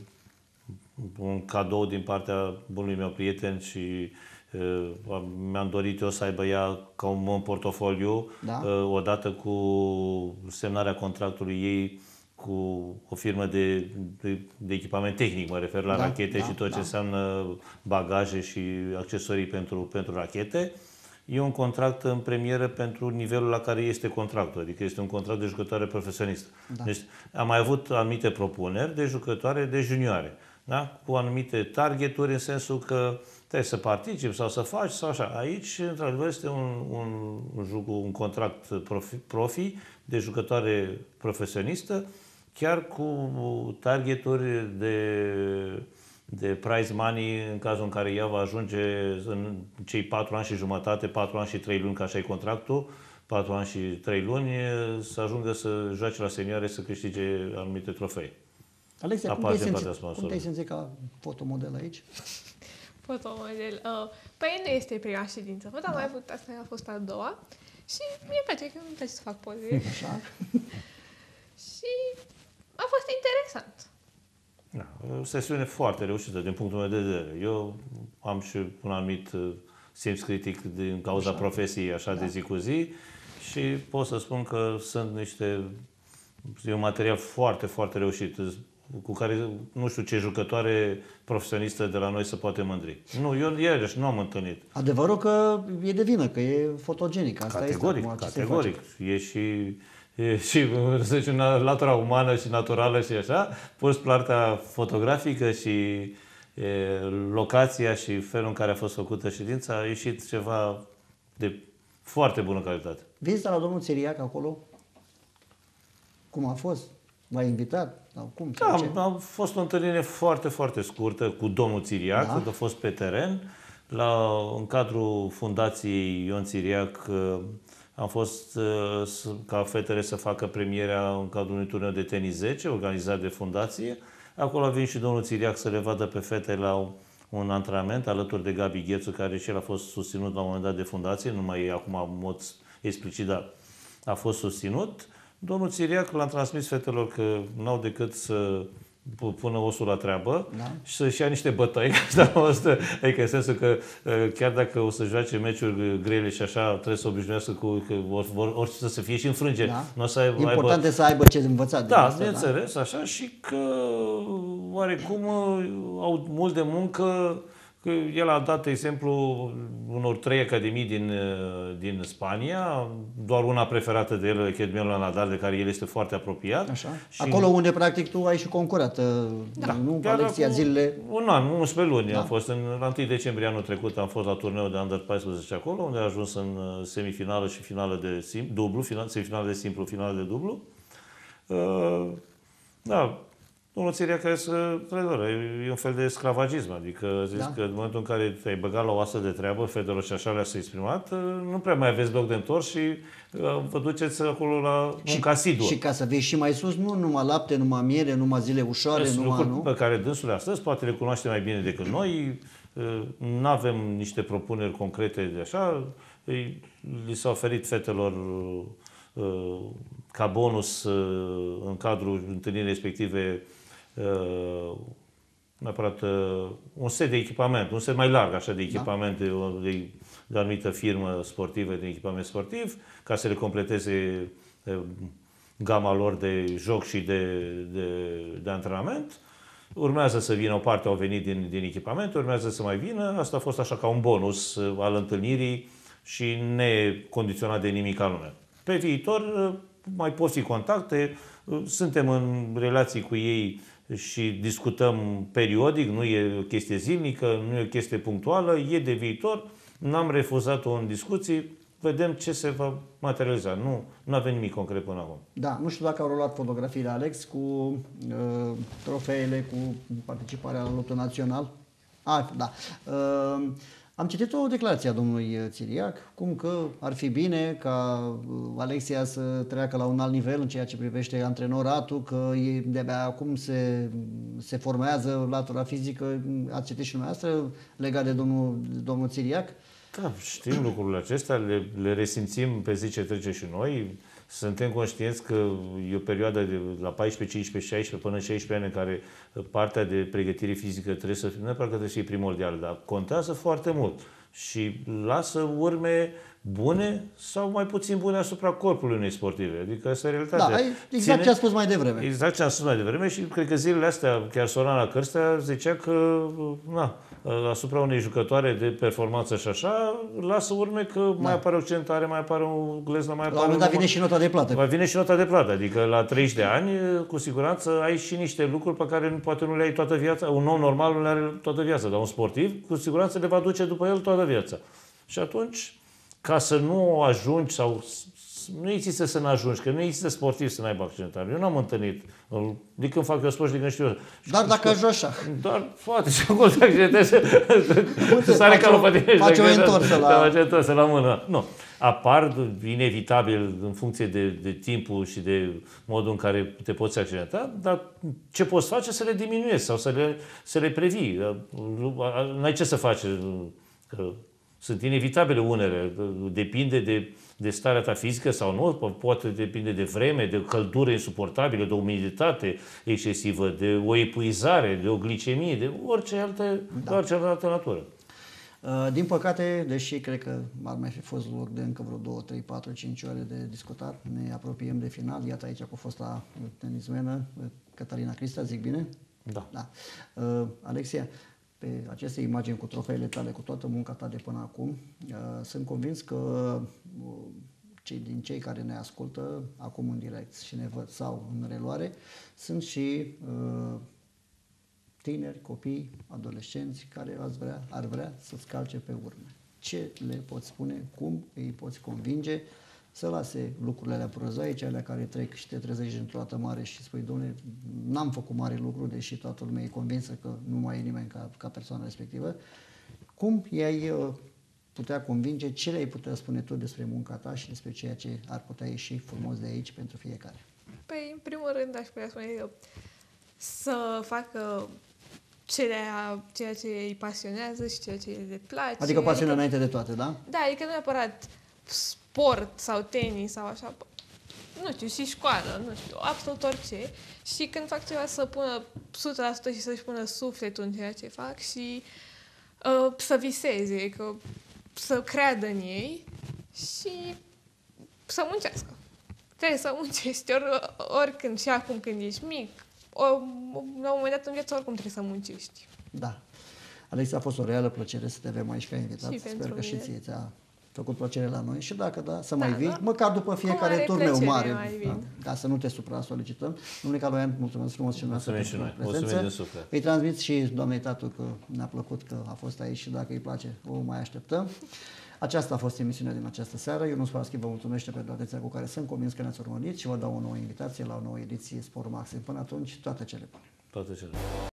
un cadou din partea bunului meu prieten și uh, mi-am dorit eu să aibă ea ca un în portofoliu, Da. uh, odată cu semnarea contractului ei cu o firmă de, de, de echipament tehnic, mă refer la Da, rachete da, și tot da. ce înseamnă bagaje și accesorii pentru, pentru rachete. E un contract în premieră pentru nivelul la care este contractul, adică este un contract de jucătoare profesionistă. Da. Deci am mai avut anumite propuneri de jucătoare de junioare, da? Cu anumite targeturi în sensul că trebuie să participi sau să faci sau așa. Aici, într-adevăr, este un, un, un, juc, un contract profi, profi de jucătoare profesionistă, chiar cu targeturi de, de prize money în cazul în care ea va ajunge în cei patru ani și jumătate, patru ani și trei luni, ca așa e contractul, patru ani și trei luni, să ajungă să joace la senioare, să câștige anumite trofei. Alexia, cum Apar te-ai din simțit, partea cum sponsorului. te-ai simțit ca fotomodel aici? Fotomodel. Uh, păi nu este prima ședință. Văd, am mai avut, asta a fost a doua. Și mie place că îmi place să fac poze. Așa? Și a fost interesant. Da, o sesiune foarte reușită din punctul meu de vedere. Eu am și un anumit simț critic din cauza așa. profesiei așa da. de zi cu zi și pot să spun că sunt niște, e un material foarte, foarte reușit, cu care nu știu ce jucătoare profesionistă de la noi se poate mândri. Nu, eu iarăși nu am întâlnit. Adevărul că e de vină, că e fotogenic. Asta categoric, este categoric. E și, e și să zicem, latura umană și naturală și așa, plus partea fotografică și e, locația și felul în care a fost făcută ședința, a ieșit ceva de foarte bună calitate. Vizita la domnul Țiriac acolo, cum a fost? M-a invitat? Sau cum? Da, a fost o întâlnire foarte, foarte scurtă cu domnul Țiriac, da. a fost pe teren. La, în cadrul Fundației Ion Țiriac am fost ca fetele să facă premierea în cadrul unui turneu de tenis zece, organizat de fundație. Acolo a venit și domnul Țiriac să le vadă pe fete la un antrenament alături de Gabi Ghețu, care și el a fost susținut la un moment dat de fundație, nu mai e acum în mod explicit, dar a fost susținut. Domnul Țiriac l-a transmis fetelor că n-au decât să pună osul la treabă da. și să-și ia niște bătăi. Adică în sensul că chiar dacă o să joace meciuri grele și așa, trebuie să obișnuiască cu că orice să se fie și înfrângeri. Da. Nu o să aibă, important aibă... să aibă ce învățat. Da, asta, bineînțeles, da? Așa, și că oarecum au mult de muncă. Că el a dat exemplu unor trei academii din, din Spania, doar una preferată de el, Academia Nadal, de care el este foarte apropiat. Așa. Și acolo unde practic tu ai și concurat, da, nu? Alexia zilele... Un an, unsprezece luni. Da. Am fost în, la întâi decembrie anul trecut, am fost la turneul de Under paisprezece acolo, unde a ajuns în semifinală și finală de simplu, dublu, final, semifinală de simplu, finală de dublu. Uh, da. Domnul Țiriac, care e un fel de sclavagism, adică zici da. că în momentul în care te-ai băgat la o astfel de treabă, fetelor și așa le-a exprimat, nu prea mai aveți loc de întors și vă duceți acolo la și, un casidu. Și ca să vezi și mai sus, nu numai lapte, numai miere, numai zile ușoare, Sunt numai, nu? pe care dânsul astăzi poate le cunoaște mai bine decât noi, nu avem niște propuneri concrete de așa, li s-a oferit fetelor ca bonus în cadrul întâlnirii respective Uh, neapărat uh, un set de echipament, un set mai larg așa de echipament da. de, de, de o anumită firmă sportivă de echipament sportiv, ca să le completeze uh, gama lor de joc și de, de, de antrenament. Urmează să vină, o parte au venit din, din echipament, urmează să mai vină. Asta a fost așa ca un bonus uh, al întâlnirii și necondiționat de nimic anume. Pe viitor uh, mai pot fi contacte, uh, suntem în relații cu ei și discutăm periodic, nu e o chestie zilnică, nu e o chestie punctuală, e de viitor. N-am refuzat-o în discuții, vedem ce se va materializa. Nu, nu avem nimic concret până acum. Da, nu știu dacă au luat fotografiile, Alex, cu uh, trofeele, cu participarea la luptă național. Ah, da. Uh, Am citit o declarație a domnului Țiriac, cum că ar fi bine ca Alexia să treacă la un alt nivel în ceea ce privește antrenoratul, că de-abia acum se, se formează latura fizică. Ați citit și dumneavoastră legat de domnul, domnul Țiriac? Da, știm lucrurile acestea, le, le resimțim pe zi ce trece și noi. Suntem conștienți că e o perioadă de la paisprezece, cincisprezece, șaisprezece până șaisprezece ani în care partea de pregătire fizică trebuie să fie, nu neapărat că trebuie să fie primordială, dar contează foarte mult și lasă urme bune sau mai puțin bune asupra corpului unei sportive. Adică asta e realitatea. Da, exact Ține, ce a spus mai devreme. Exact ce am spus mai devreme și cred că zilele astea, chiar Sorana Cârstea zicea că na, asupra unei jucătoare de performanță și așa, lasă urme că da. mai apare o centare, mai apare o gleză, mai apare... La un moment dat vine și nota de plată. Mai vine și nota de plată. Adică la treizeci de ani, cu siguranță, ai și niște lucruri pe care poate nu le ai toată viața. Un om normal nu le are toată viața, dar un sportiv, cu siguranță, le va duce după el toată viața. Și atunci, ca să nu ajungi sau nu există să nu ajungi, că nu există sportiv să n-aibă accidentare. Eu n-am întâlnit. De când fac eu sport și de când știu eu. Dar dacă ajungi așa. Dar poate și acolo se accidentează. Sare calul pe tine. Face o întorsă la... Face o întorsă la mână. Nu. Apar inevitabil în funcție de, de timpul și de modul în care te poți accidenta, dar ce poți face să le diminuezi sau să le, să le previi. N-ai ce să faci. Că sunt inevitabile unele. Depinde de, de starea ta fizică sau nu, poate depinde de vreme, de căldură insuportabilă, de umiditate excesivă, de o epuizare, de o glicemie, de orice altă, da. orice altă natură. Uh, Din păcate, deși cred că ar mai fi fost loc de încă vreo două, trei, patru, cinci ore de discutat, ne apropiem de final. Iată aici cu fosta tenismenă, Cătălina Cristea, zic bine? Da. Da. Uh, Alexia, pe aceste imagini cu trofeele tale, cu toată munca ta de până acum, uh, sunt convins că uh, cei din cei care ne ascultă acum în direct și ne văd sau în reluare, sunt și uh, tineri, copii, adolescenți care ați vrea, ar vrea să-ți calce pe urme. Ce le poți spune? Cum îi poți convinge să lase lucrurile alea prozaice, alea care trec și te trezești într-o dată mare și spui, dom'le, n-am făcut mare lucru, deși toată lumea e convinsă că nu mai e nimeni ca, ca persoana respectivă. Cum i-ai putea convinge, ce le-ai putea spune tu despre munca ta și despre ceea ce ar putea ieși frumos de aici pentru fiecare? Păi, în primul rând, aș putea spune eu să facă ceea, ceea ce îi pasionează și ceea ce le place. Adică pasiunea înainte de toate, da? Da, adică nu neapărat sport sau tenis sau așa, nu știu, și școală, nu știu, absolut orice. Și când fac ceva să pună o sută la sută și să-și pună sufletul în ceea ce fac și uh, să viseze, că, să creadă în ei și să muncească. Trebuie să muncești ori, oricând și acum când ești mic. O, la un moment dat în viață oricum trebuie să muncești. Da. Alex, a fost o reală plăcere să te avem aici ca invitat. Și Sper pentru că și mine. ție ți-a făcut plăcere la noi și dacă da, să Da, mai vii, da. măcar după fiecare mare turneu plăcere mare, mai vin. da, ca să nu te supra-solicităm. Domnule Caloian, mulțumesc frumos și dumneavoastră Mulțumim și pentru noi. prezență. Mulțumim din suflet. Îi transmit și doamnei Tatu că ne-a plăcut că a fost aici și dacă îi place, o mai așteptăm. Aceasta a fost emisiunea din această seară. Eu nu Spaschi vă mulțumește pentru atenția cu care sunt convins că ne-ați urmărit și vă dau o nouă invitație la o nouă ediție Sport Maxim. Până atunci, toate cele bune. Toate cele.